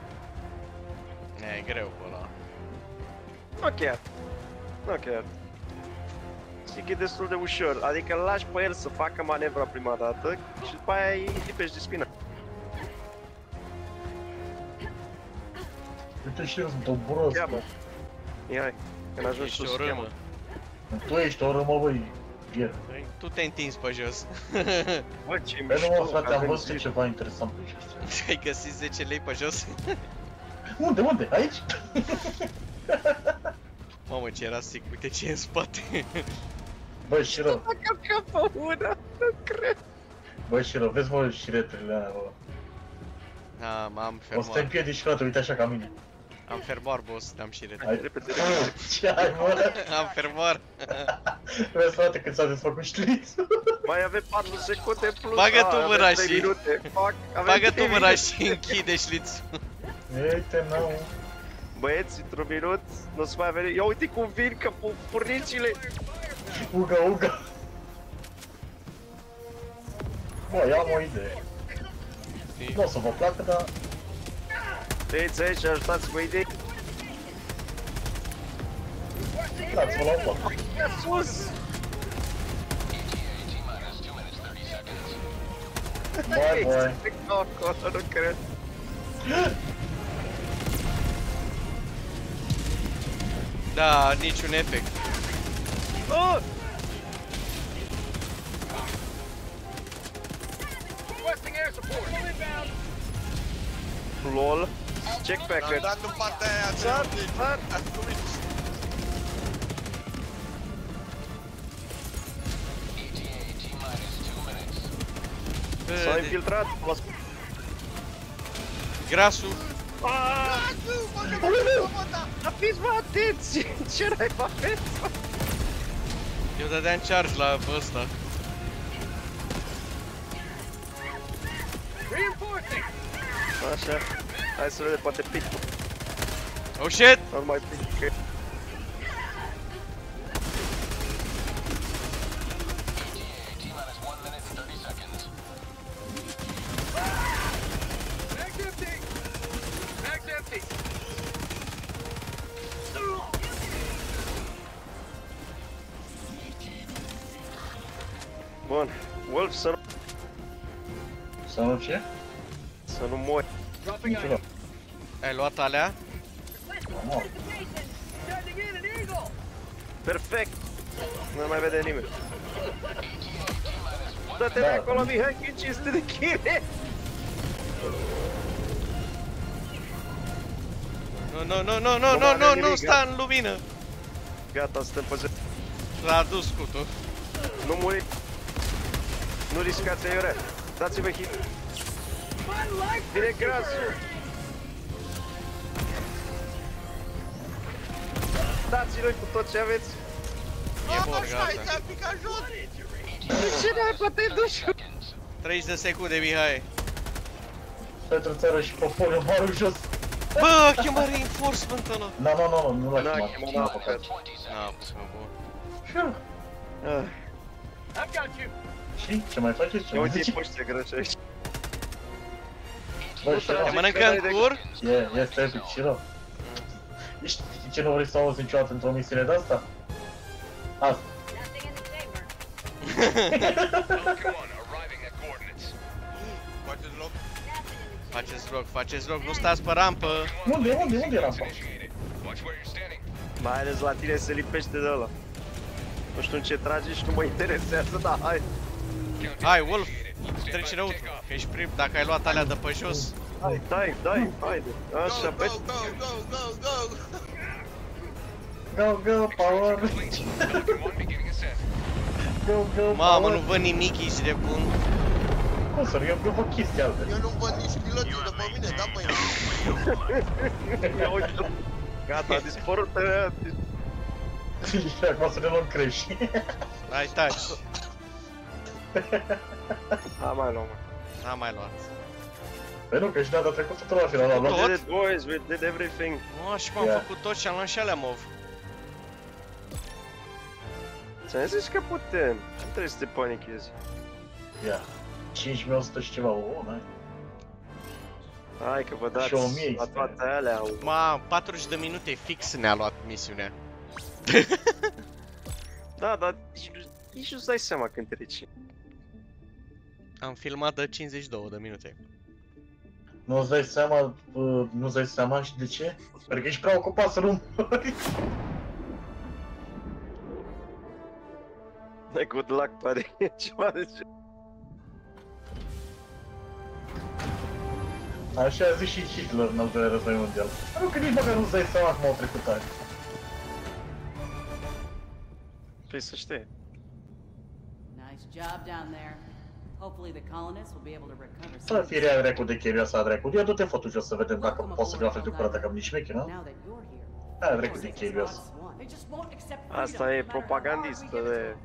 E greu pe ăla. Nu chiar. Nu chiar. Zic că e destul de ușor, adică îl lași pe el să facă manevra prima dată și după aia îi lipești de spină. Uite și eu sunt o bură. Ia mă. Ia hai, când ajungi Ești sus, o cheamă. râmă. Tu ești o râmă, băi. Ghier. Păi, tu te-ai întins pe jos. Bă, ce Bă, nu mă, mișto, frate, că am avem văzut zi. ceva interesant pe chestia. Ai găsit zece lei pe jos? Unde, unde? Aici? Mamă, ce era sic, uite ce e în spate. Bă, Shiro, Dacă capă una, nu cred. bă, Shiro, vezi mă șireturile alea, bă. Am, am O să te fermoar. împiedici, frate, uite așa ca mine. Am fermoar, boss, am și ret. Hai, Repede, repede. ce ai, mă? Am fermoar. Vezi, frate, când s-a desfăcut ștrițul. Mai avem patru secunde plus. Bagă tu Ah, mâna avem trei și- minute. Fuck, avem Bagă trei tu mâna minute. și închide șlițul. Uite, nu. Băieți, într-un minut, nu o să mai avem... Ia uite cum vin, că pu- furnicile... Uga, uga. Bă, eu am o idee. Nu o să vă placă, dar... Veniți aici, ajutați-mă idei. Dați-vă la un loc. Ia sus! Bye, bye. Acolo, nu cred. Da, niciun efect. Oh! Requesting air support. Inbound. LOL. Check Am packet. dat în partea aia, Sar, sar. ați comis. S-a Bă, infiltrat. l-a sp- grasul. Dar fiți mă atenți! Ce n-ai făcut? Eu dădeam charge la ăsta. Reinforcing. Așa. Hai să vedem, poate pic. Oh shit! Nu mai pic. Negative Bun. Wolf, să nu, Să nu ce? să nu mori. Dropping Ce item. rău? Ai luat alea? Mă, Sending in an eagle. Perfect. Nu mai vede nimeni. Dă-te Da, de acolo, da. Mihai, că e cinste de chile. Nu, nu, nu, nu, nu, Nu nu, mai nu, avem nu, nimic, sta în lumină! Gata, suntem pe zi. L-a dus scutul. Nu muri. Nu riscați aiurea. Dați-vă hit. Vine grasul. Dați-l cu tot ce aveți. E bun, Hai, gata. ți-a picat jos! Ce n-ai, poate duci? treizeci de secunde, Mihai. pentru țară și poporul mare jos. Bă, chema reinforcement ăla. Nu, nu, nu, nu l-a N-a chemat, chemat, n-a n-a apucat. N-a pus, mă, bun. Ah, I've got you. Și? Ce mai faceți? Ce ia mai uite-i zici? pe ăștia grăcești. Bă, și Te rău. mănâncă în cur? E, este epic și rău. Știi ce nu vrei să auzi niciodată într-o misiune de asta? Asta. Nothing in the chamber. Come on, arriving at coordinates. Faceți loc? Nothing in the chamber. Faceți loc, faceți loc, nu stați pe rampă. Unde, unde, unde era rampa? Initiated. Watch where you're standing. Mai ales la tine se lipește de ăla. Nu știu în ce tragi și nu mă interesează, dar hai. Hai, Wolf, treci înăuntru, că ești prim, dacă ai luat alea de pe jos. Hai, dai, dai, haide. Așa, Go, pe go, go, go, go, go! Go, go, power! Pelican one beginning ascent. Go, go, Mamă, power! nu văd nimic, ești de bun. Cum să nu? Eu, eu fac chestii alte. Eu nu văd nici piloții după mine, da măi! Ia uite. Gata, a dispărut pe ăia. Și acum să ne luăm creși. Hai, taci. Da, mai luăm. N-am mai luat. Păi nu, că și data trecută tot la final am luat. We did it, boys, we did everything. Mă, și m-am Ia. făcut tot și am luat și alea mov. Ți-am zis că putem. Nu trebuie să te panichezi. Ia. cinci mii o sută și ceva, o, n-ai? Hai că vă dați Și o mie la toate alea. Ma, patruzeci de minute fix ne-a luat misiunea. Da, dar nici nu- nici nu-ți dai seama când treci. Am filmat de cincizeci și două de minute. Nu-ți dai seama, uh, nu-ți dai seama și de ce? Pentru că ești prea ocupat să nu mori. Good luck, pare ceva de ce. Așa a zis și Hitler în al doilea război mondial. Nu, că nici măcar nu-ți dai seama cum au trecut ani. Păi să știi. Nice job down there. Hopefully the colonists will be able to recover Să some of fie this. rea dracu de cheiul asta, dracu. Ia du-te fotul jos să vedem dacă poți să fie la fel de curată ca nici șmecher, nu? Now that you're here, Hai dracu de cheiul ăsta. they just won't accept Asta freedom, e no matter how propagandistă hard we give it de...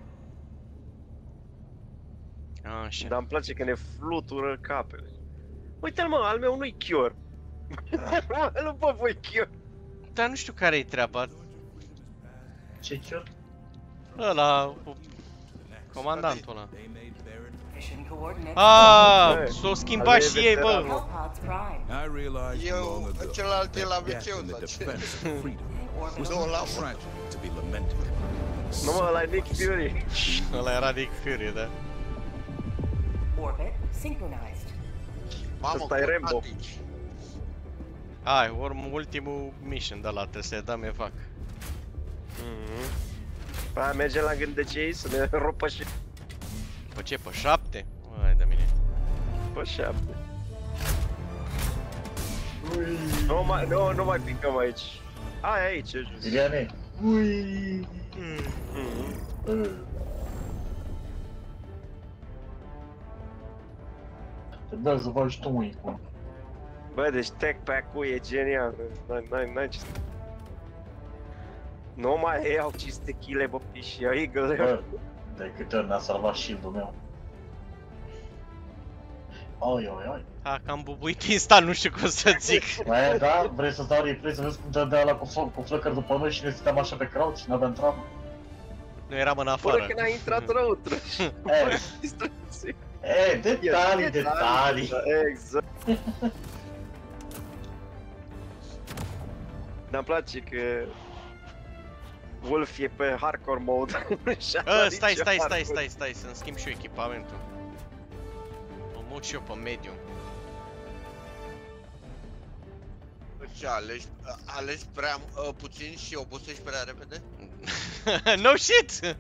to them. Așa. Dar îmi place că ne flutură capele. Uite-l mă, al meu nu-i Cure. Nu pot voi Cure. Dar nu știu care-i treaba. Ce chiar? Ăla, cu comandantul ăla. They made Barrett. Mission coordinates. Aaa, Hey, s-o schimbat și ei, bă! veteranul. Hellpods Prime. I realized Eu, long ago celălalt e la that death ve ce in the face. defense of freedom was Două not la a mână. tragedy to be lamented. Nu mă, ăla e Nick Fury. Ăla era Nick Fury, da. Orbit synchronized. Mamă, Ăsta e Rambo. cromatici. Hai, urm ultimul mission de la trebuie să dăm e fac. Mhm. Aia mergem la gândecei să ne rupă și Pe ce, pe șapte? Hai de mine. pe șapte. Nu mai, nu, nu mai picăm aici. Hai aici, e jos. Iliane. Ui. Mhm. Uh. Trebuia să faci tu un icon. Bă, deci tech pack-ul e genial. N-ai, n-ai, n-ai ce să... Nu mai iau cinci chile, bă, și iau Eagle. Bă, de câte ori ne-a salvat shield-ul meu. Oi, oi, oi. Ha, că am bubuit instant, nu știu cum să zic. Mai da? Vrei să dau replay să vezi cum dădea ăla cu, fl- cu flăcări după noi și ne stăteam așa pe crouch și n-aveam treabă? Nu eram în Până afară. când ai intrat înăuntru. E, Distracție. e, detalii, detalii. Da, exact. Dar îmi place că Wolf e pe hardcore mode. Și A, ala stai, nici stai, stai, hardcore. stai, stai, să-mi schimb și eu echipamentul. Mă mut și eu pe medium. Ce alegi? Alegi prea uh, puțin și obosești prea repede? No shit!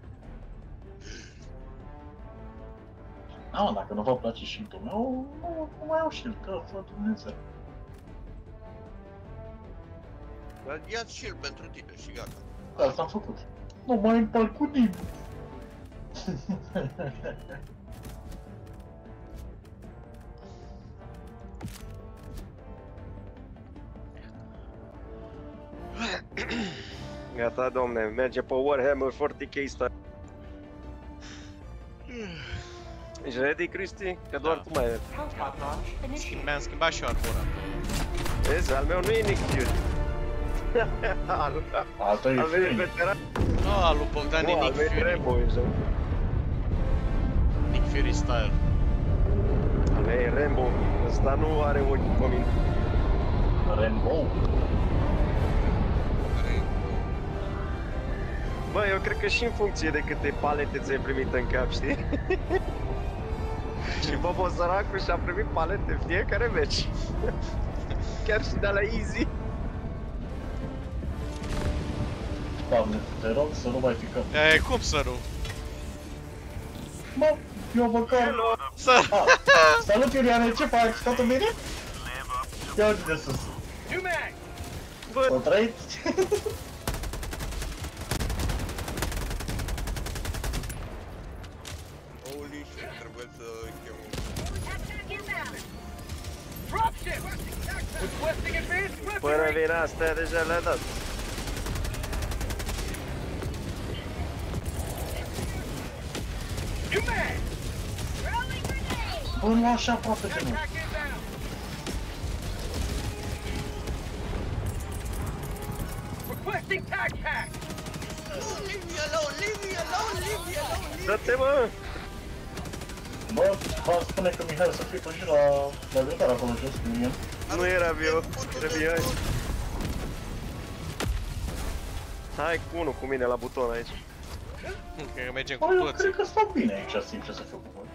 Da, mă, dacă nu vă place shield-ul meu, nu, nu mai au shield, că fă Dumnezeu. Dar ia-ți shield pentru tine și gata. Da, asta am făcut. Nu mai împăr cu nimeni. Gata, domne, merge pe Warhammer forty K style. Ești ready, Cristi? Că doar Da. tu mai e. Countdown launch initiated. Mi-am schimbat și eu arbora. Vezi, al meu nu e Nick Fury. al, Asta e al meu e friend. veteran. Nu, al lui Bogdan e Nu, al Nick meu e Fury. Rambo, ești. Nick Fury style. Al meu e Rambo. Ăsta nu are ochi pe mine. Rainbow. Bă, eu cred că și în funcție de câte palete ți-ai primit în cap, știi? Și Bobo săracu și-a primit palete în fiecare meci. Chiar și de la easy. Doamne, te rog să nu mai ficăm. E, cum să nu? Mă, eu măcar... Să... Ah, salut, Iuliane, ce faci? Totul bine? Ia uite de sus. New mag! O trăit? Holy shit, trebuie să chem un... Dropship! Requesting advanced Până weaponry! vine astea, deja le-a dat. New mag! Bă, nu așa aproape de nu. Attack inbound! Requesting tag pack! Leave me alone, leave me alone, leave me alone, Dă-te, mă! Bă, v-am spune că Mihai o să fie pe și la... la grătar acolo jos cu mine. Nu era eu, trebuie hai. Hai cu unul cu mine la buton aici. Cred că mergem Bă, cu eu toții. cred că stau bine aici, sincer să fiu cu voi.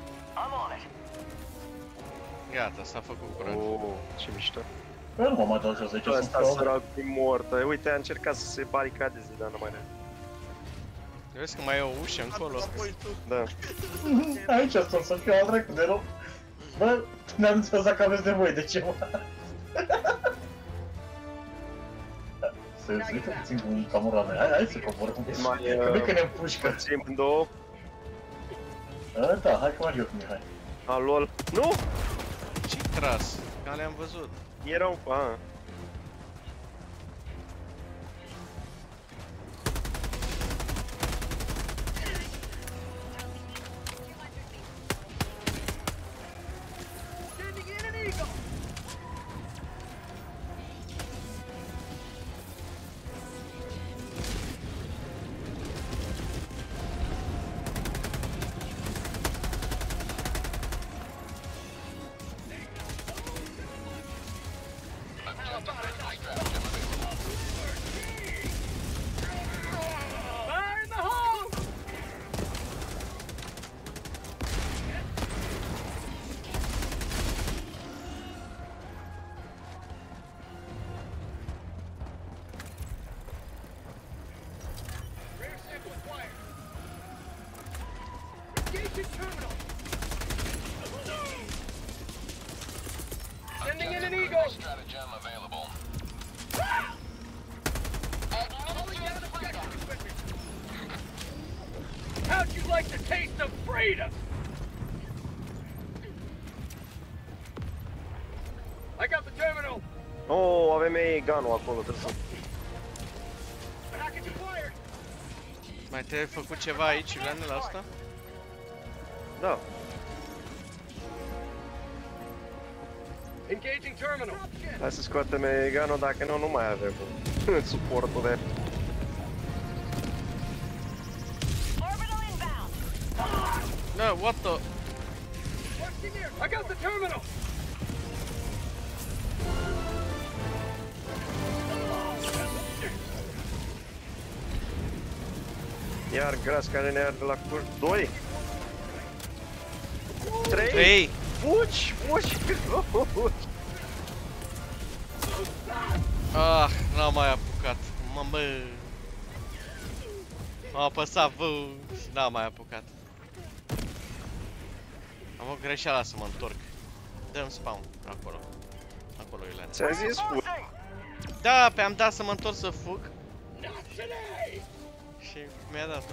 Gata, s-a făcut curent. Oh, ce mișto. Bă, nu mă mai dau jos, aici sunt Ăsta fraude. sărac e mortă. Uite, a încercat să se baricadeze, dar nu mai are. Vezi că mai e o ușă încolo. apoi tu. Da. Aici sunt, să fiu al dracu de rău. Bă, ne-am înțeles că aveți nevoie de ceva. Să se uită puțin cu camera mea. Hai, hai să coborăm. Mai, Că nu uh, că ne împușcă. Părțim în două. A, da, hai că mai eu cu Mihai. A, lol. Nu! Ce tras? Că le-am văzut. Era un... A. Sending in an eagle! Fire in the hole! Rear sample acquired. Engaging terminal. Sending in an eagle. Stratagem available. Calling down objective equipment. How'd you like the taste of freedom? I got the terminal. Oh, avem ei gun-ul acolo, trebuie să... Package acquired. Mai trebuie făcut ceva aici, Iuliane, la asta? Da. Engaging terminal. Hai să scoatem ei gun-ul, dacă nu, nu mai avem suportul de... Orbital inbound. No, what the... Watching here. I got the terminal. Iar gras care ne arde la cur. Doi. Trei. Trei! Fugi, fugi, fugi. Ah, n-am mai apucat. Mamă. M-am apăsat V și n-am mai apucat. Am o greșeală să mă întorc. Dăm spawn acolo. Acolo, Iulian. Ți-am zis fugi. Da, pe am dat să mă întorc să fug. Și mi-a dat.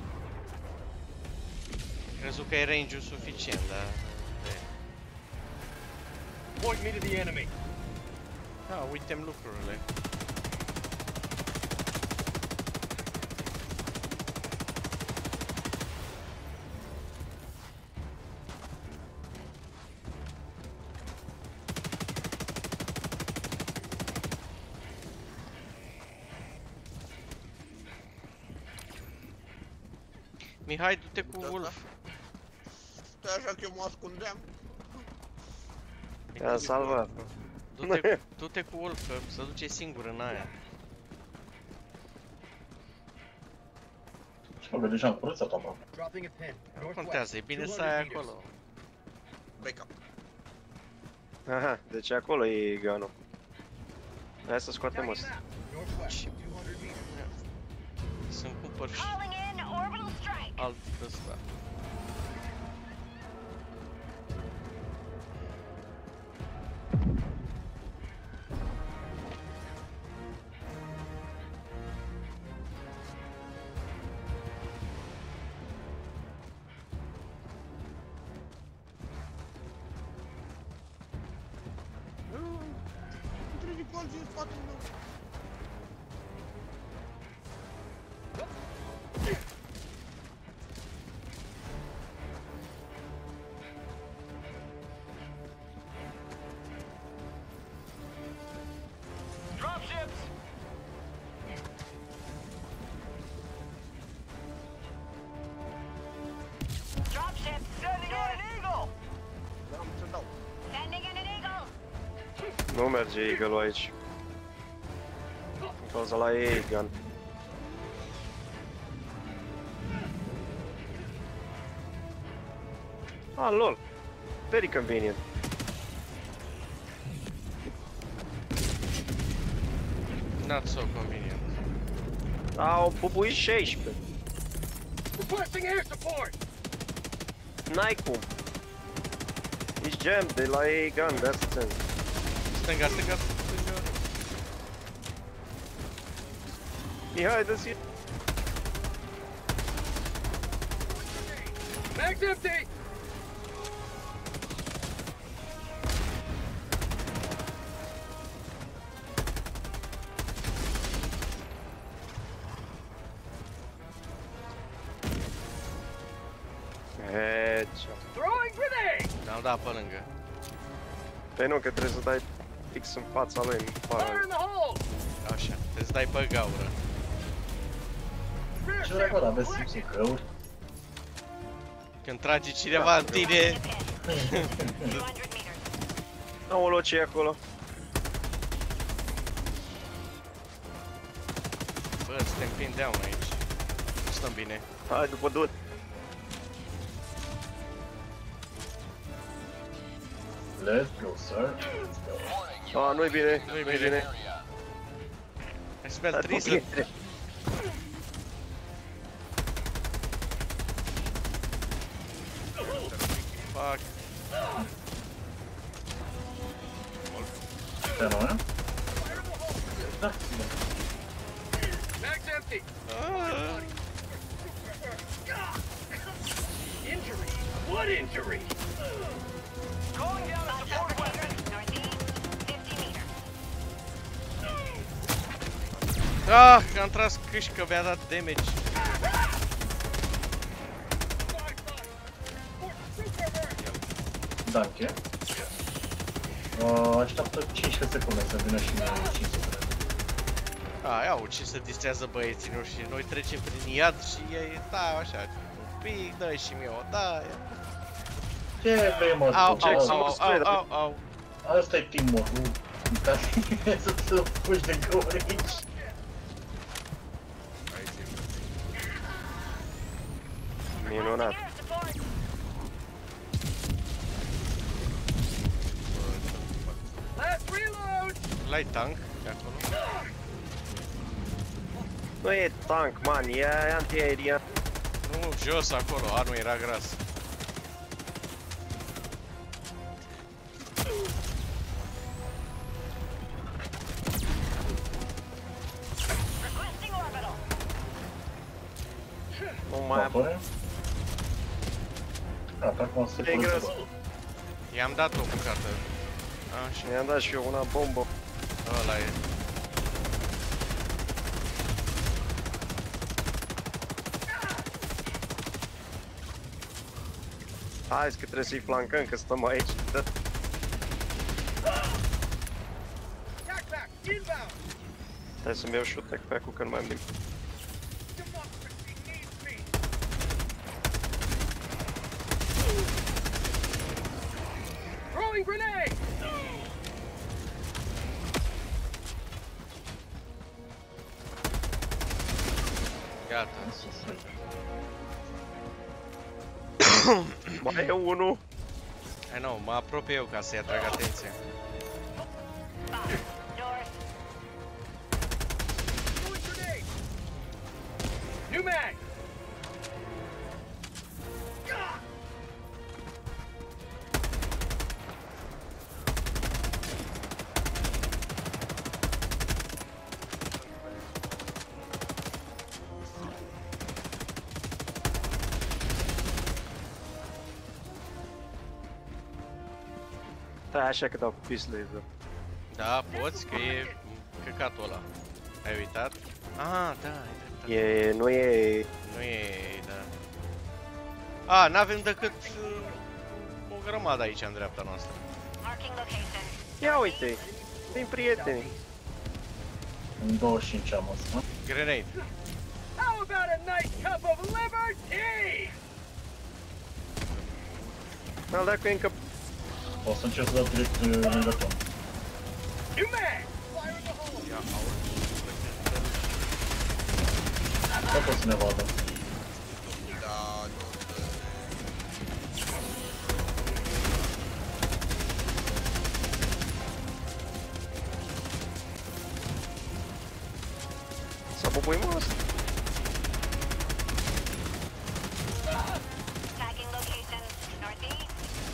Crezut că e range-ul suficient, dar... Point me to the enemy. Da, uitem lucrurile. Mihai, du-te cu Wolf. Stai așa că eu mă ascundeam. Te-am salvat. Du-te du-te cu Wolf, că se duce singur în aia. Și mă, deja am curățat aproape. Dropping a pin. Nu contează, e bine să ai acolo. Backup. Aha, deci acolo e gunul. Hai să scoatem ăsta. Northwest, two hundred meters. Să-mi cumpăr și Calling in orbital strike. alt ăsta. Trece cu alții în spatele meu. Dropships. Dropship. Sending in an eagle. Am să dau. Sending in an eagle. Nu merge Eagle-ul aici. Din cauza la ei gun. Ah, lol. Very convenient. Not so convenient. Au bubuit șaisprezece. Requesting air support. N-ai cum. Ești jam de la ei gun, de asta țin. Stânga, stânga, stânga. Mihai, dă-ți... Mag's empty. Headshot. Throwing grenade. Ne-am dat pe lângă. Păi nu, că trebuie să dai fix în fața lui, în Fire pară. in the hole. Așa, trebuie să dai pe gaură. Rear Ce acolo aveți sample. simțul grăuri? Când trage cineva în tine, two hundred meters. Aoleo, ce e acolo? bă, suntem pin down aici. Nu stăm bine. Hai, după dut. Let's go, sir. Let's go. Ah, nu-i bine, Nu-i nu-i bine. bine. I smell Hai, treason. bine. Fuck. Te nu, eh? Da, Mag's empty. Ah. Injury. What injury? Calling down a support weapon. Northeast, fifty meters. Ah, am tras câști că mi-a dat damage. danke. Uh, așteaptă cincisprezece secunde să vină și mie cinci sute. A, ia uite, se distrează băieții noștri, noi trecem prin iad și ei stau așa, un pic, dă și mie o daie. Ce vrei, mă? Au, ce- au, să au, mă au, spui, da. au, au. Asta e team mode, nu? Ca să să fugi de găuri aici. Minunat. Last reload! L-ai tank de acolo? Nu e tank, man, e antiaerian. Nu, jos acolo, a, nu era gras. Nu mai am. Apare? Atac mă să E gras. I-am dat o bucată. Așa, Mi-am dat și eu una bombă. ăla e. Hai că trebuie să-i flancăm, că stăm aici. Da. Backpack, inbound! Hai să-mi iau shoot backpack-ul, că nu mai am nimic. Democracy needs me! Throwing grenade! Gata. Mai e unul. Hai nu, mă apropie eu ca să-i atrag atenția. North. Throwing grenade! New mag! Stai așa că dau cu peace laser. Da, poți, că e căcatul ăla. Ai uitat? Ah, da, ai dreptate. E, nu e... Nu e, da. A, n-avem decât uh, o grămadă aici în dreapta noastră. Marking location. Ia uite, din prieteni. În douăzeci și cinci am asta. Grenade. How about a nice cup of liver tea? Dar dacă e încă... O să încerc să dau direct uh, lângă Tom. New mag! Fire in the hole! Ia, auzi. Nu pot să ne vadă. Da, nu. Să bubui mă ăsta. Tagging location. Northeast.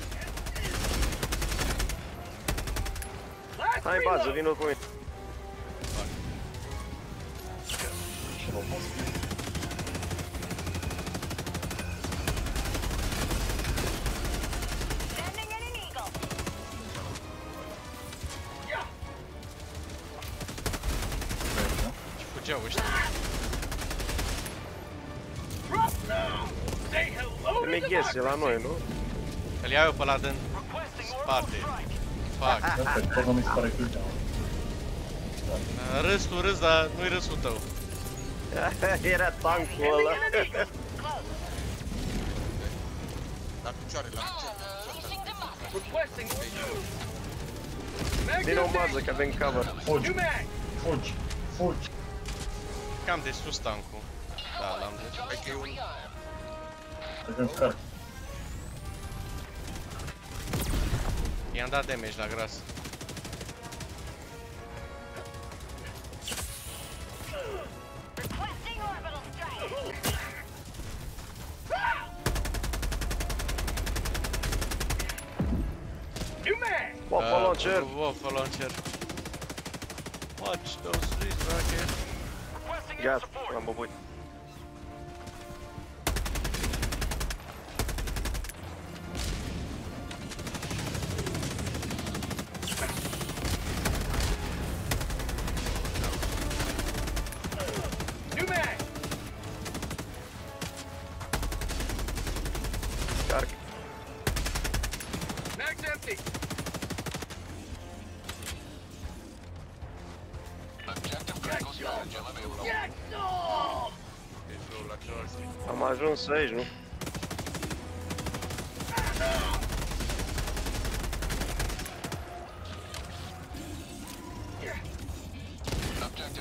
Last Hai bază, reload! vină cu mine. Și vă pot. Sending in an eagle. Și fugeau ăștia. Drop now! Say hello to Ne ghese la noi, nu? Îl iau eu pe ăla din spate. Fac. Asta, tot nu mi se pare că e. Râs tu, râs, dar nu-i râsul tău. Era tankul ăla. La picioare, la picioare. Requesting Vino în Mag bază, că avem cover. Fugi, New mag! fugi, fugi. Cam de sus tankul. Da, l-am dus. Hai că e un... Trebuie să scar. I-am dat damage la gras. Requesting orbital strike. New mag! Waffle launcher. Waffle launcher. Watch those trees, rocket. Gata, l-am bubuit. New mag! Carc. Mag's empty! Yes, no! Am ajuns aici, nu?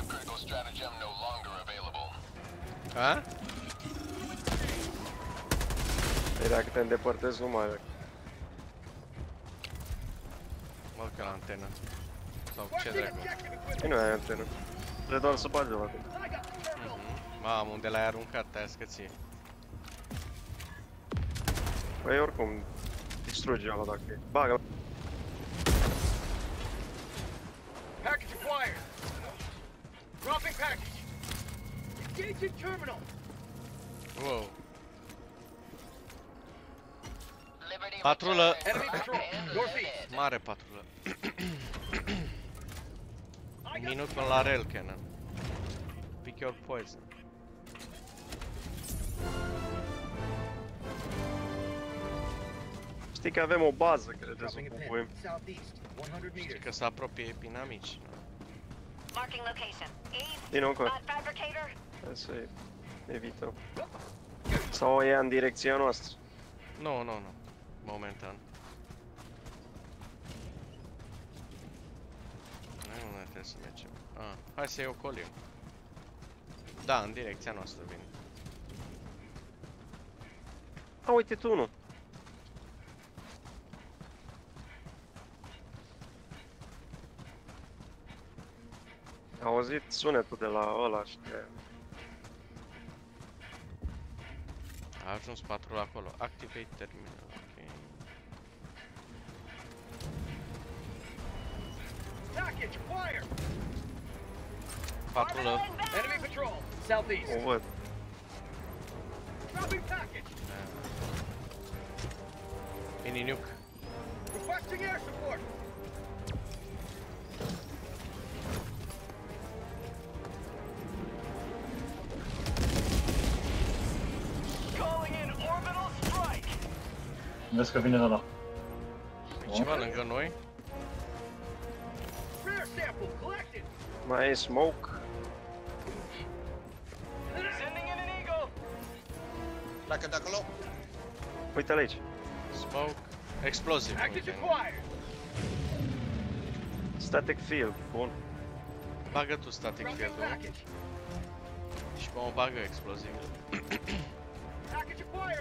Ha? Dacă te îndepărtezi, nu mai ai. Mă duc la antenă. Sau ce dracu? Nu ai antenă. Trebuie doar să bagi la tine. Mhm. Mamă, unde l-ai aruncat, te-ai scăție. Păi oricum, distruge ăla dacă e. Bagă-l. Package acquired. Dropping package. Engage in terminal. Wow. Patrulă! Enemy patrol. Northeast. Mare patrulă. Minut până la rail cannon. Pick your poison. Știi că avem o bază care trebuie să ocupăm. Southeast. one hundred Știi meters. că se apropie pinamici. Marking location. East. Din nou încă. Spot fabricator. Hai să evităm. Sau o ia în direcția noastră. Nu, nu, nu. Momentan. Noi nu mai trebuie să mergem. Ah, hai să-i ocolim. Da, în direcția noastră vine. A, uite tu unul. Am auzit sunetul de la ăla și de... A ajuns patrul acolo. Activate terminal. Ok. Package acquired. Patrulă. Enemy patrol. Southeast. O văd. Dropping package. Mini nuke. Requesting air support. Calling in orbital strike. Vezi că vine ăla. E ceva lângă noi. Rare sample collected. Mai e smoke. Sending in an eagle. Pleacă de acolo. Uite-l aici. Smoke. Explosive. Package uite. acquired. Static field. Bun. Bagă tu static Dropping field-ul package. și mă bagă exploziv. Package acquired.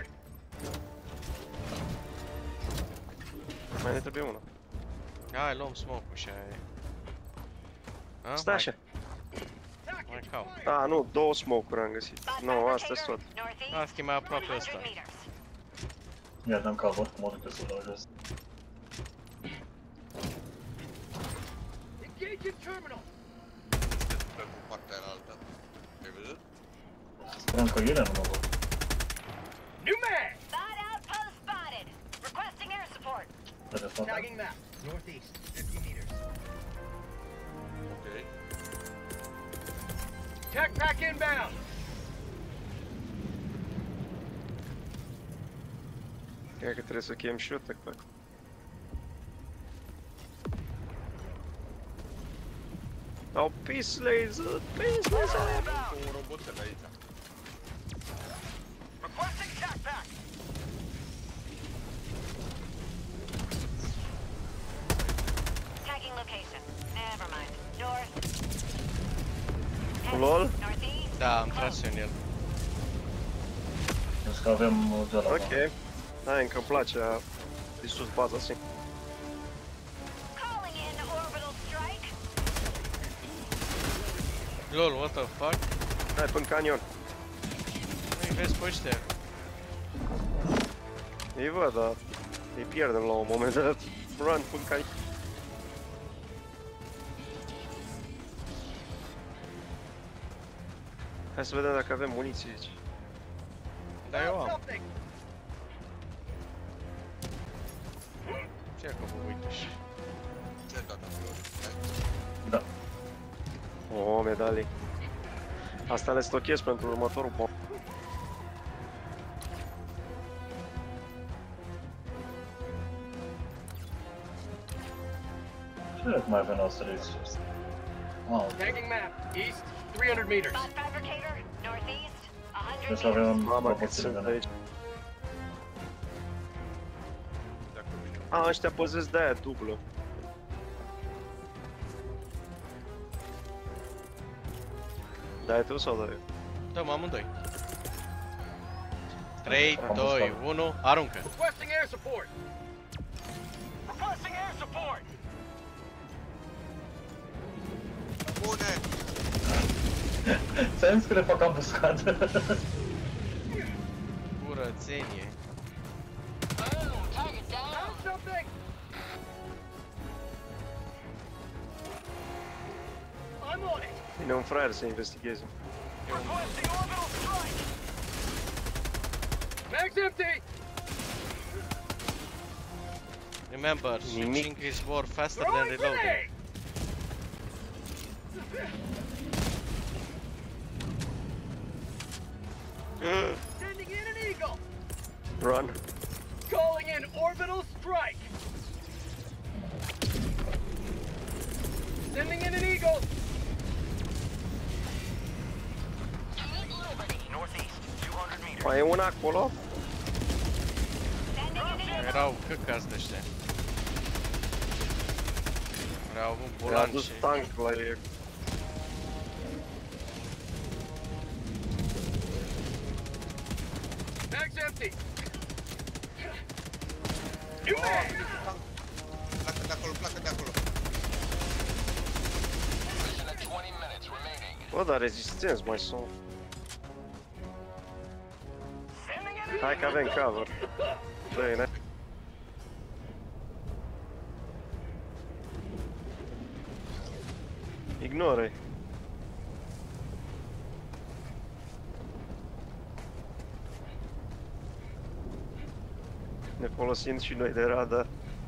Mai ne trebuie una. Hai, luăm smoke-ul și aia e. A, Stai așa. Mai caut. A, nu, două smoke-uri am găsit. Spot Nu, asta e tot. Northeast. Asta e mai aproape one ăsta. hundred meters. Ia dăm cover, mă duc de sus la jos. Engage in terminal. Pe partea altă. Ai văzut? Sperăm că ele nu mă văd. New man. Spot outpost spotted. Requesting air support. Pe de fapt. Tagging map. Northeast. fifty meters. Ok. Tech pack inbound. Cred că trebuie să chem și eu tech pack. Au peace laser, peace laser. Cu un robotel aici. Requesting tech pack. Tagging location. Never mind. North. Lol. Northeast. Da, am tras eu în el. Vezi că avem uh, de la. Ok. Hai, încă îmi place a distrus baza asta. Calling in orbital strike. Lol, what the fuck? Hai, până canion. Nu-i vezi pe ăștia. Îi văd, dar îi pierdem la un moment dat. Run, până canion. Hai să vedem dacă avem muniție aici. Da, eu am. Something. Ce acum, uite și. Ce dată flori? Da. O, medalii. Asta le stochez pentru următorul pom. Ce dacă mai avem noastră resurse? Ah, ok. Tagging map. East. three hundred meters. Spot fabricator. Northeast. one hundred Trebuie să meters. avem Mama, cât roboțele sunt de noi. aici. Dacă vine. A, ăștia păzesc de-aia dublă. Dai tu sau dai eu? Dăm amândoi. trei, doi, unu, aruncă. Requesting air support. Requesting air support. Bune! Ți-am zis că le fac ambuscadă. Curățenie. Found something. I'm on it. Vine un fraier să investigheze. Requesting orbital strike. Mag's empty. Remember, switching is more faster than Throwing reloading. grenade. Sending in an eagle. Run. Calling in orbital strike. Sending in an eagle. Northeast, two hundred meters. Mai e una acolo? Erau căcați de ăștia. Erau avut Mi-a dus bolanci. tank la ei. Mag's empty. New mag. Pleacă de acolo, pleacă de acolo. Bă, dar rezistenți mai sunt. Hai că avem cover. Bine. Ignore. Ne folosim și noi de radar.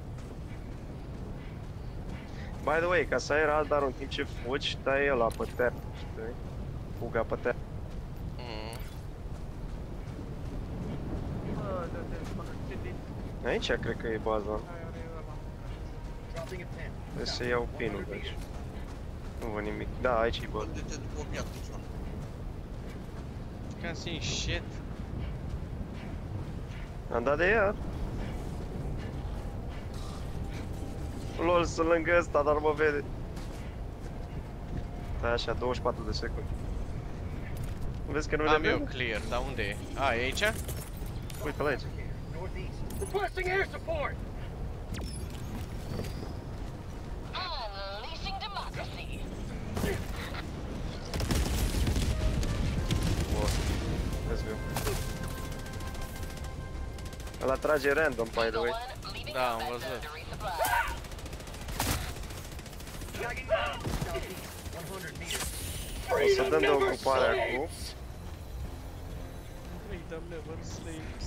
By the way, ca să ai radar în timp ce fugi, dai ăla pe tap, știi? Fuga pe tap. Mm. Aici cred că e baza. Dropping a pin. Trebuie să iau pinul de aici. Nu văd nimic. Da, aici e baza. Unde-te după o piatră, ceva. Can't see shit. Am dat de ea. Lol, sunt lângă ăsta, dar mă vede. Da, așa, douăzeci și patru de secunde. Vezi că nu Am le eu vede? clear, dar unde e? A, e aici? Uite-l aici. Northeast. Requesting air support. Unleashing democracy. Bun. Let's go. Ăla trage random, by the way. Da, am văzut. Tagging down. Southeast, one hundred meters. O să dăm de ocupare acum. Freedom never sleeps.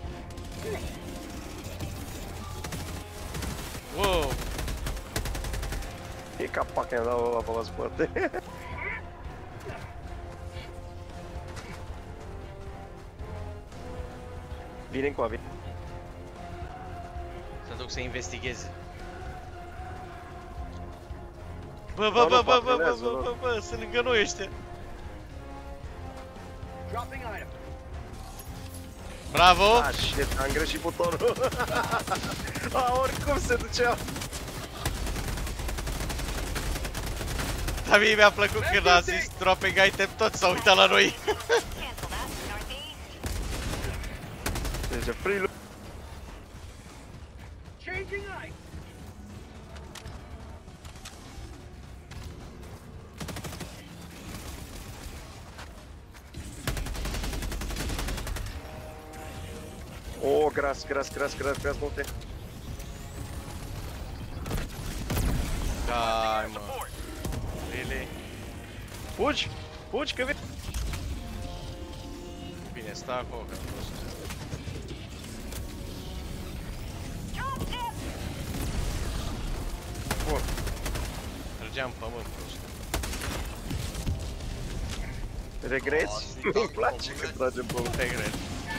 Wow! E capac, i-am dat ăla pe la spate. Vine cu avi. Să duc să investigheze. Bă, bă, bă, bă, bă, bă, bă, bă, bă, sunt lângă noi ăștia. Dropping item. Bravo! Ah, shit, am greșit butonul. A, oricum se ducea. Dar mie mi-a plăcut când a zis dropping item, tot s-a uitat la noi. Cancel that. Northeast. Deci, free loot. Changing ice. Oh, gras, gras, gras, gras, gras, multe. Dai, mă. Really? Fugi! Fugi, că vine! Bine, sta acolo, că am fost. Bun. Trăgeam pământul ăsta. Regreți? Îmi place că tragem pe un Regret.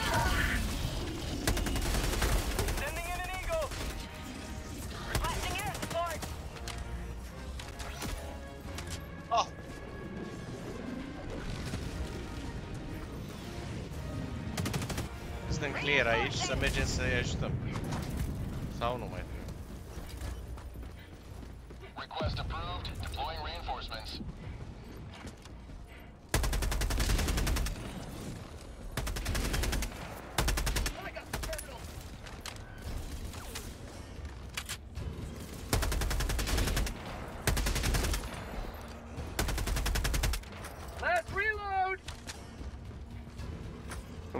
Sending in an eagle. Requesting air support. Ah! Suntem clear aici, să mergem să-i ajutăm. Sau nu mai trebuie. Request approved. Deploying reinforcements.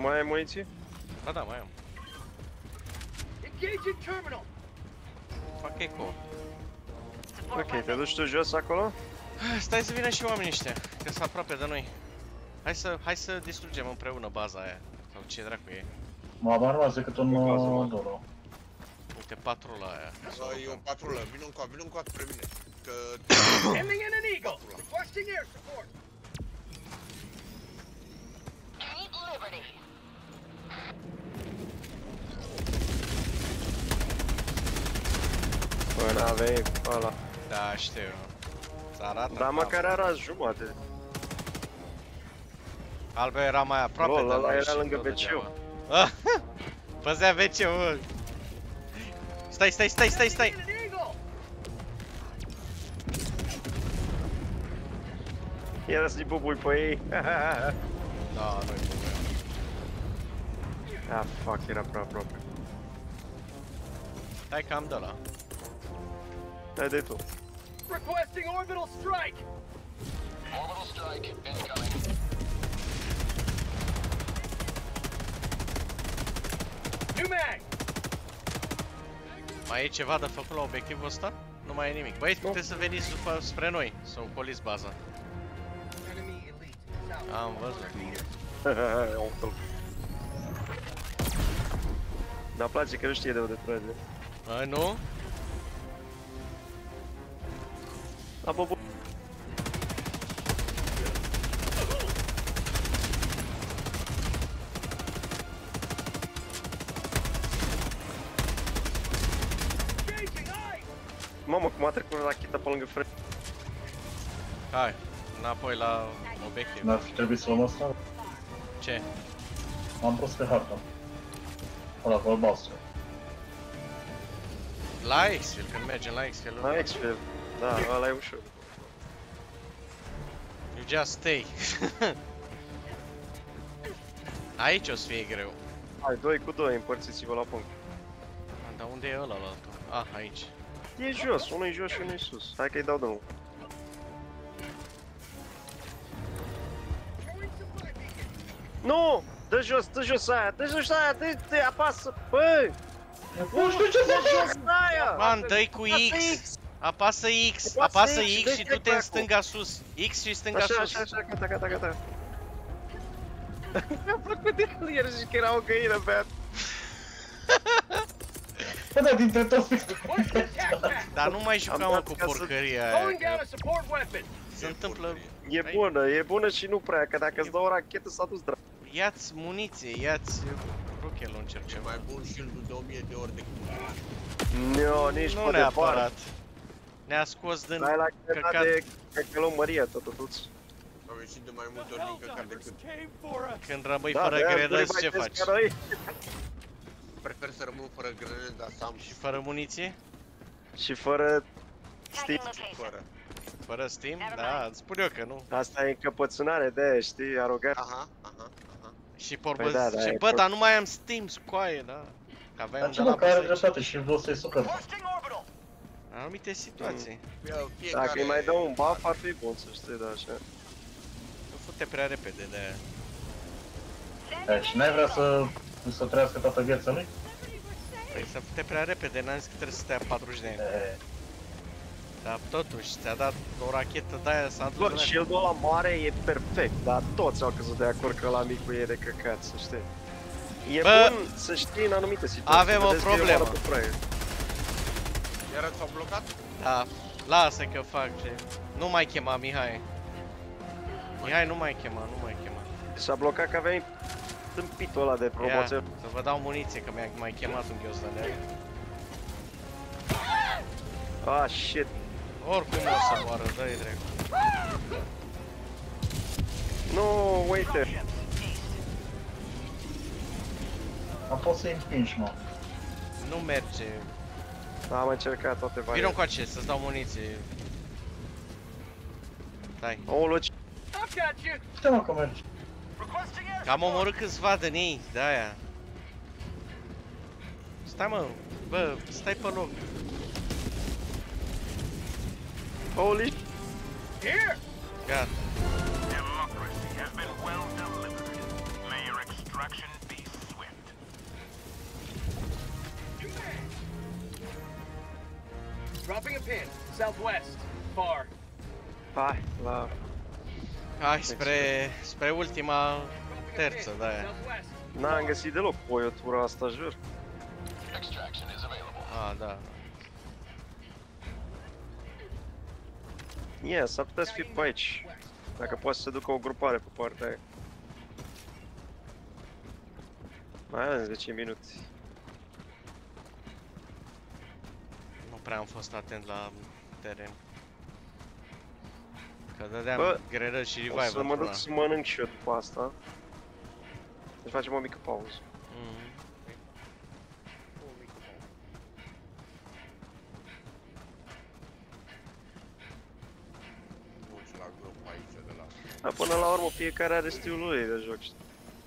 Mai ai muniție? Ba da, mai am. Engage in terminal. Fac eco. Ok, te duci tu jos acolo? Stai să vină și oamenii ăștia, că sunt aproape de noi. Hai să, hai să distrugem împreună baza aia. Sau ce dracu e. M-a mai rămas decât un O bază, mă. doro. Uite patrula aia. Uh, e o patrulă, vină încoa, vină încoa spre mine. Că... Hemming in an eagle. Requesting air support. Keep Liberty. Bă, n-avei ăla. Da, știu. Să arată. Dar măcar era jumate. Albe era mai aproape Lol, de ăla noi era și lângă tot ve ce-ul. degeaba. Păzea ve ce-ul, mă. Stai, stai, stai, stai, stai. Hemming in an eagle. Ia să-i bubui pe ei. Da, nu-i problema. Ah, fuck, era prea aproape. Hai că am de ăla. Dai de tu. Requesting orbital strike. Orbital strike incoming. New mag. Mai e ceva de făcut la obiectivul ăsta? Nu mai e nimic. Băieți, puteți să veniți după, spre noi, să ocoliți baza. Enemy elite. South. Am văzut. Dar place că nu știe de unde trage. Bă, nu? A, bă, bă. Mamă, cum a trecut racheta pe lângă frate. Hai, înapoi la obiectiv. N-ar fi trebuit să luăm asta? Ce? Am pus pe hartă. Ăla, pe albastru. La X-Field, când mergem la X-Field. La X-Field. Da, ăla e ușor. You just stay. Aici o să fie greu. Hai, doi cu doi, împărțiți-vă la punct. Dar unde e ăla la altul? Ah, aici. E jos, unul e jos și unul e sus. Hai că-i dau drumul. Nu! Dă jos, dă jos aia, dă jos aia, dă, dă, apasă, bă! Nu știu ce să Dă fac! jos aia! Man, dă-i cu X! Apasă X! Apasă X și du-te în stânga sus! X și stânga Așa, sus! așa, așa, gata, gata, gata. Mi-a plăcut de el, iar zici că era o găină, beat. Bă, da, dintre toți... Dar nu mai jucam mă, cu porcăria aia, Calling down că a support weapon. se întâmplă... E bună, e bună și nu prea, că dacă îți dau o rachetă s-a dus dracu. Ia-ți muniție, ia-ți rocket launcher E ceva. mai bun shield-ul de o mie de ori decât... Nu, nici Nu pe neapărat. departe. Ne-a scos din Dai la căcat. căcat de căcălămăria, tătătuți. Am ieșit de mai multe ori din căcat decât... Când rămâi Da, fără de-aia grenade, doi ce mai faci? des ca noi. Prefer să rămân fără grenade, dar să am Și fără muniție? Și fără... Tagging Știi? location. fără. Fără Steam? Da, îți spun eu că nu. Asta e încăpățânare de aia, știi, arogant. Aha, aha, aha. Și porbă Păi da, da, zice, e bă, por- dar nu mai am Steam, scoaie, da. Că aveam Dar de ce la mă, care are bază aici. dreptate și vreau să-i sucăm. Requesting orbital. Anumite situații. Fie- Fiecare... Dacă îi mai dau un buff ar fi bun, să știi, da, așa. Nu fute prea repede de aia. E, și n-ai vrea să, să trăiască toată viața lui? Păi să fute prea repede, n-am zis că trebuie să stea patruzeci de ani. E, Dar totuși, ți-a dat o rachetă de aia, s-a dus Bă, de shield-ul ăla mare e perfect, dar toți au căzut de acord că ăla micul e de căcat, să știi. E Bă, bun să știi în anumite situații. avem o vedeți că e problemă. oară pe proiect. Iar s-au blocat? Da, lasă că fac ce... Nu mai chema Mihai. Mihai, nu mai chema, nu mai chema. S-a blocat că aveai tâmpitul ăla de Ia, promoție. să vă dau muniție, că mi-a mai chemat un ghiozdanel. Ah, shit. Oricum o să moară, dă-i drept. Nu, uite. am fost să-i împingi, mă. Nu merge. Am încercat toate Vino variantele. încoace, să-ți dau muniție. Stai. O, luci. I've got you. Ce mă, că mergi? Requesting air Că am omorât câțiva din ei, de-aia. Stai mă, bă, stai pe loc. Holy. here. Gata. Democracy has been well delivered. May your extraction Dropping a pin. Southwest. Far. Hai, la... Hai spre, spre ultima terță, da aia. Southwest. N-am găsit deloc poiotura asta, jur. Extraction is available. Ah, da. Ia, s-ar putea să fie pe aici. Dacă poate să se ducă o grupare pe partea aia. Mai avem zece minute. Nu prea am fost atent la teren. Că dădeam Bă, grelă și O revive să mă duc să mănânc și eu după asta. Deci facem o mică pauză. Mm. Duci la grup aici de la... Dar până la urmă fiecare are stilul lui de joc, știi?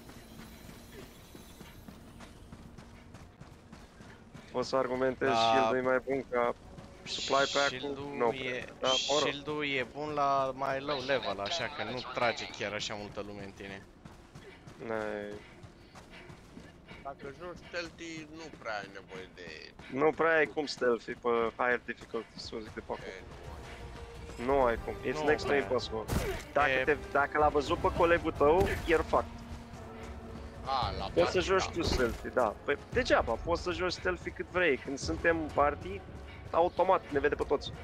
Poți să argumentezi Da. shield-ul e mai bun ca supply pack-ul? Shield-ul Nu, e, da, mă rog. shield-ul e bun la mai low level, așa că nu trage chiar așa multă lume în tine. Ne- Dacă joci stealthy, nu prea ai nevoie de... Nu prea ai cum stealthy pe higher difficulty, să zic de pe acolo. E, nu ai. Nu ai cum, it's Nu next to prea. impossible. Dacă, E- te, dacă l-a văzut pe colegul tău, you're fucked. A, la Poți să party, joci da. tu stealthy, da. Păi degeaba, poți să joci stealthy cât vrei. Când suntem în party, automat ne vede pe toți.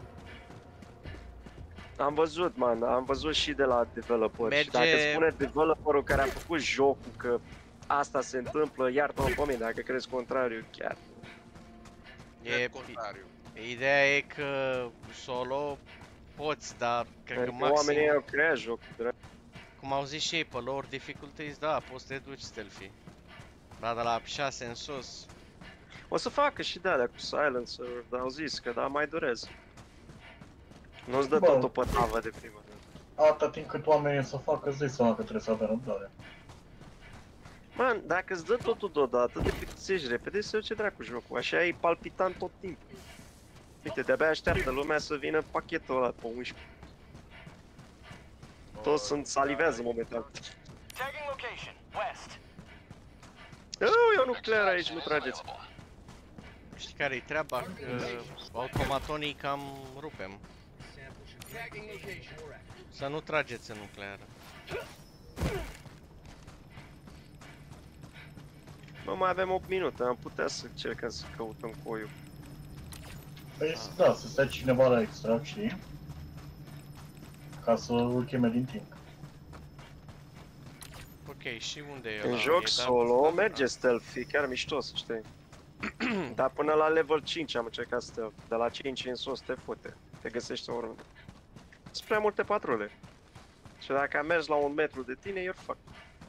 Am văzut, man, am văzut și de la developer. Merge- Și dacă spune developerul care a făcut jocul că asta se întâmplă, iartă-mă pe mine dacă crezi contrariu, chiar. E E, contrariu. ideea e că solo poți, dar cred că Adică maxim, oamenii au creat jocul, drept. cum au zis și ei, pe lower difficulties, da, poți să te duci stealthy. Dar de la șase în sus, O să facă și de alea cu silencer, dar au zis că da, mai durează. Nu-ți dă Bă. totul pe tavă de prima dată. Atâta timp cât oamenii să facă, îți dai seama că trebuie să avem răbdare. Man, dacă îți dă totul deodată, te plictisești repede să ce dracu jocul, așa e palpitant tot timpul. Uite, de-abia așteaptă lumea să vină pachetul ăla pe unsprezece. Toți sunt salivează momentan. Tagging location. West. Oh, eu nuclear aici, nu trageți. știi care-i treaba? Că automatonii cam rupem. Tagging location. Correct. Să nu trageți în nucleară. Mă, mai avem opt minute, am putea să încercăm să căutăm coiul. Păi da, să stai cineva la extract, știi? Ca să îl cheme din timp. Ok, și unde e În ăla? joc E dat- solo dat- merge stealth, chiar mișto să știi. Dar până la level cinci am încercat stealth, de la cinci în sus te fute, te găsești oriunde. Sunt prea multe patrule. Și dacă am mers la un metru de tine, you're fucked.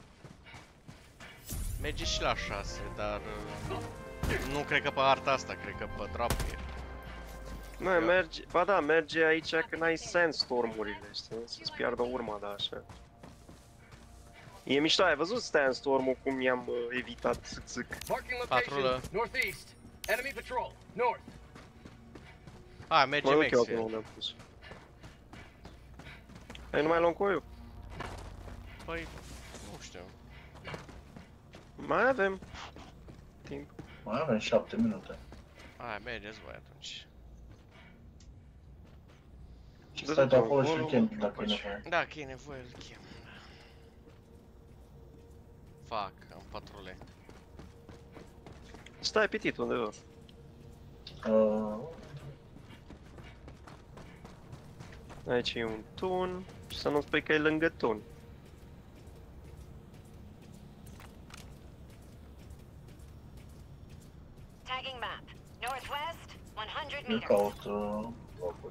Merge și la șase, dar uh, nu cred că pe harta asta, cred că pe drop e. Nu, merge, ba da, merge aici când ai sandstorm-urile, știi, să-ți piardă urma, da, așa. E mișto, ai văzut sandstorm-ul cum i-am uh, evitat, zic, zic. Marking Patrulă. location. Northeast. Enemy patrol. North. Hai, Mă mergem duc eu acolo Maxfield. unde am pus. Hai, nu mai luăm coiul? Păi, nu știu. Mai avem timp. Mai avem șapte minute. Hai, mergeți voi atunci. Și stai de acolo și îl chem dacă e nevoie. Dacă e nevoie, îl chem. Fac, am patrule. Stai pitit undeva. Uh, Aici e un tun. Și să nu spui că e lângă tun. Tagging map. Northwest, one hundred îl meters. caut uh, locul.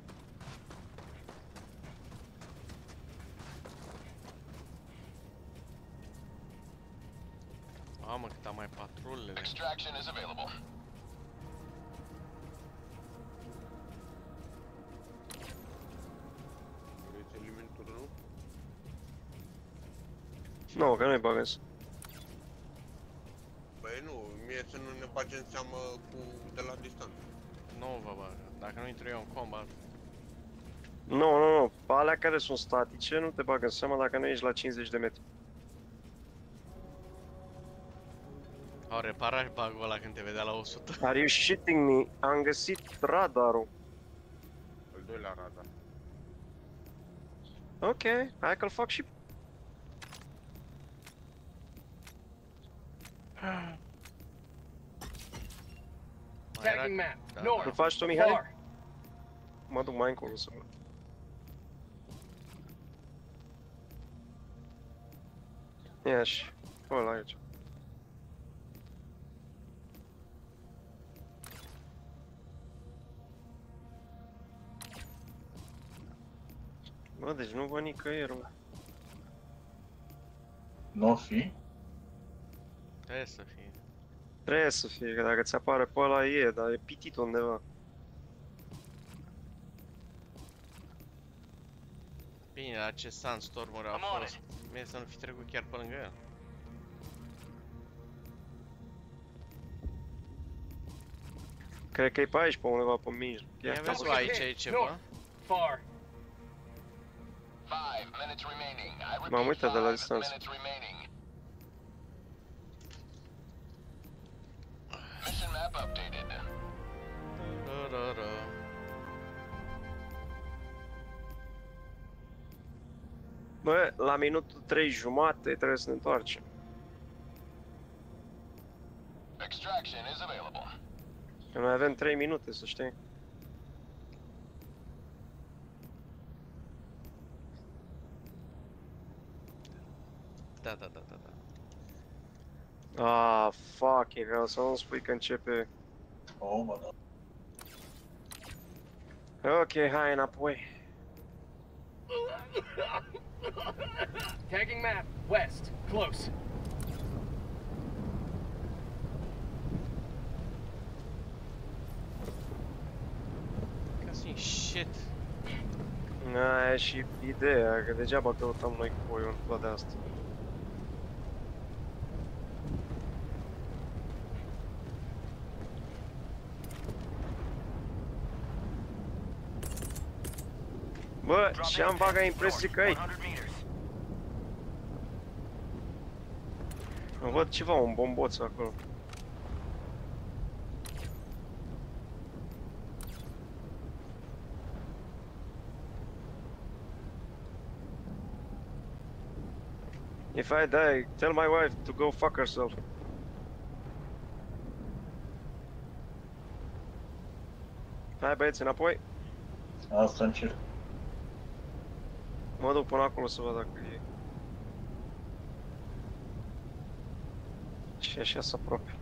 Mamă, cât am mai patrulele. Extraction is available. Vreți elementul, nu? Nu, că nu-i bagă. Păi nu, mie să nu ne bage în seamă cu de la distanță. Nu vă bag. Dacă nu intru eu în combat. Nu, nu, nu. Pe alea care sunt statice nu te bagă în seama dacă nu ești la cincizeci de metri. Au reparat bug-ul ăla când te vedea la o sută. Are you shitting me? Am găsit radarul. la radar. Ok, hai că-l fac și... Tagging map. Da, North. Îl faci tu, Mihai? Far. Mă duc mai încolo să văd. Ia și ăla aici. Bă, deci nu văd nicăieri, mă. N-o fi? Trebuie să fie. Trebuie să fie, că dacă ți apare pe ăla e, dar e pitit undeva. Bine, la ce Sandstorm-uri a fost. Mie să nu fi trecut chiar pe lângă el. Cred că e pe aici, pe undeva pe mijloc. Ia vezi, bă, aici e ceva. Far. Five minutes remaining. I repeat, M-am uitat de la five distanță. minutes remaining. Mission map updated. Da, da, da. Bă, la minutul trei jumate trebuie să ne întoarcem. Extraction is available. Că mai avem trei minute, să știi. Da, da, da, da, da. Ah, fucking hell, să nu spui că începe... Oh, mă, da. Ok, hai înapoi. Tagging map. West. Close. Ca shit. Aia e și ideea, că degeaba căutăm noi cu voi un de asta. Bă, și am vaga impresie că e. Văd ceva, un bomboț acolo. If I die, tell my wife to go fuck herself. Hai băieți, înapoi. Asta încerc. Mă duc până acolo să văd dacă e... Și așa se apropie.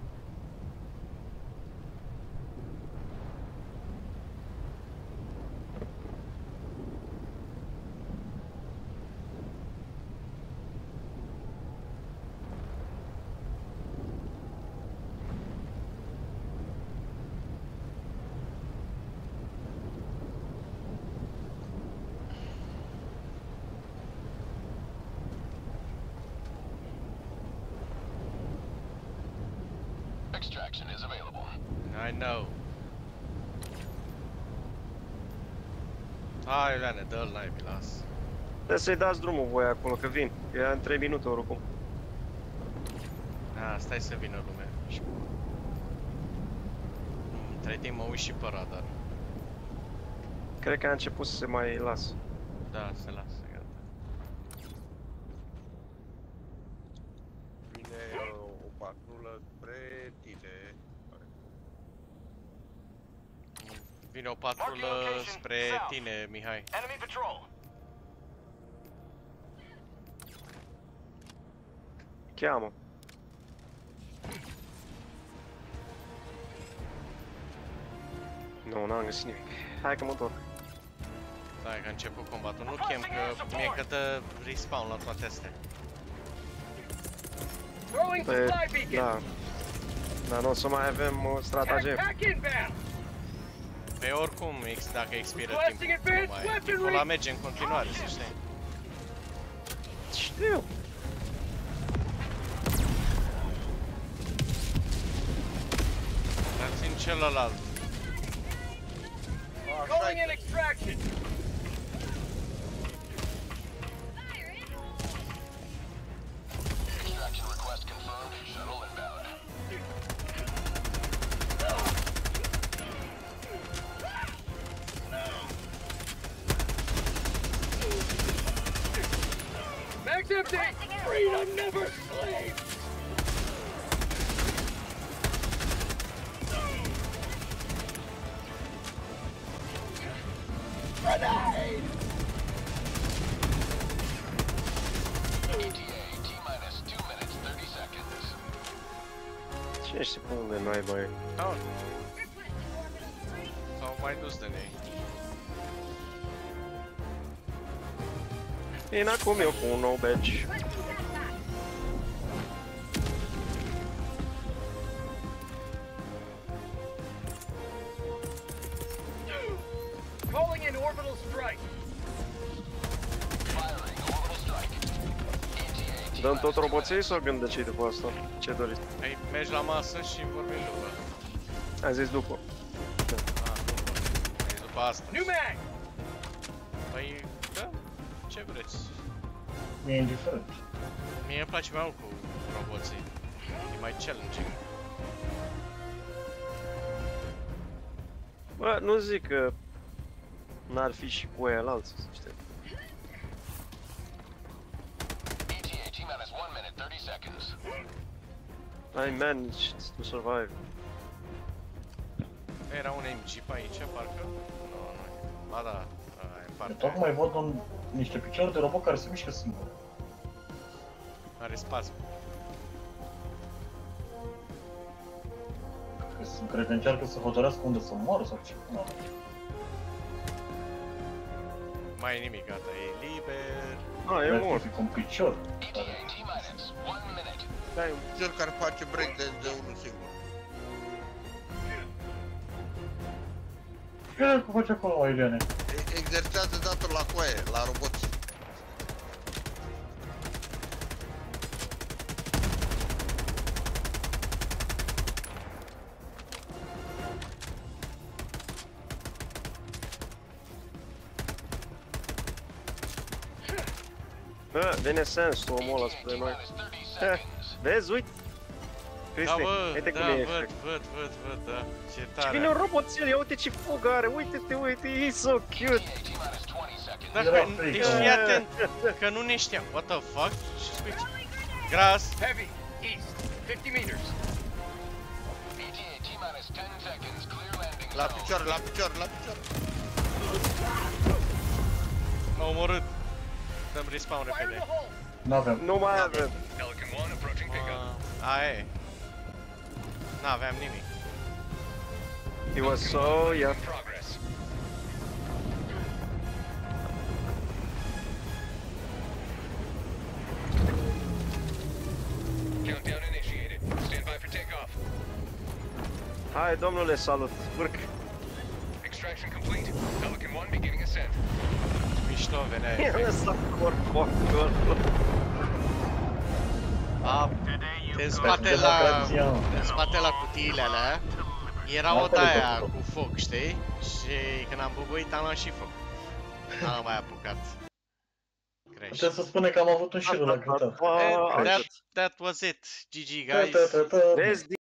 Extraction is available. I know. Hai, Leane, dă-l naibii, las. Trebuie să-i dați drumul voi acolo, că vin. E în trei minute oricum. A, stai să vină lumea. Și... Între timp mă uit și pe radar. Cred că a început să se mai lasă. Da, se lasă, gata. Vine o, o patrulă spre tine. Vine o patrulă spre tine, Mihai. Enemy patrol. Cheamă. Nu, n-am găsit nimic. Hai că mă întorc. Stai că a început combatul. Nu chem, că mie că dă respawn la toate astea. Throwing Pe... supply beacon. Da. Dar nu o să mai avem uh, stratagem. Pack inbound. Pe oricum, ex, dacă expiră Requesting timpul, nu advanced mai... weaponry. Timpul ăla merge în continuare, să știi. Știu. Dar țin celălalt. Calling in extraction. Extraction request confirmed. Shuttle inbound. That's it! Freedom never sleeps! Grenade! E T A, T-minus two minutes, thirty seconds. Cine știe pe unde naiba e? Au. S-au mai dus de nei. Vin acum eu cu un nou badge. Calling in orbital strike! Firing orbital strike. E T A, Dăm tot roboței sau gândecei după asta? Ce doriți? Hai, mergi la masă și vorbim după. Ai zis după. Ah, după. Hai, după asta. New mag! Păi, da, ce vreți? Mi-e indiferent. Mie îmi place mai mult cu roboții. E mai challenging. Bă, nu zic că n-ar fi și cu aia la alții, să știi. E T A, T-minus one minute, thirty seconds. Ai managed to survive. Era un M G pe aici, parcă? Nu, nu e. Ba da, e în Eu partea tocmai aia. văd un, niște picioare de robot care se mișcă singur. Are spasm. Că sunt- Cred că încearcă să hotărească unde să moară sau ce. Nu. Mai e nimic, gata, e liber. Ah, e Cred că mort. e cu un picior. E T A, T-minus one minute. Da, e un Cel care face breakdance de unul singur. Ce cu face acolo, Iliane? E- Exersează datul la coaie, la roboți. Bă, vine sensul omul ăla spre noi. T-minus thirty Eh, seconds. vezi, uite! Da, Cristi, bă, uite cum da, e văd, efect. văd, văd, văd, da. Ce Și vine un tare. roboțel, ia uite ce fugă are, uite-te, uite, e so cute! E T A, T-minus twenty seconds. Dacă, Era frică. deci fii atent, că nu ne știam. What the fuck? Și spui, gras. Heavy, east, fifty meters. E T A, T-minus ten seconds, clear landing La zone. picioare, la picioare, la picioare. M-a omorât. Dăm respawn Fire in repede. the hole! N-avem. Nu mai avem. Pelican one approaching pickup. Ah, aia e. N-aveam nimic. It was so, yeah. Progress. Countdown initiated. Stand by for takeoff. Hai, domnule, salut, urc. Extraction complete. Pelican one beginning ascent. Mișto venea I-am efect. lăsat corpul acolo. A, în spate la, Democrația. în spate la cutiile alea, era o Acolo e taia totul. cu foc, știi? Și când am bubuit am luat și foc. N-am mai apucat. Crash. Putem să spune că am avut un șir la grătar. Ah, And that, that was it. G G guys. Vezi,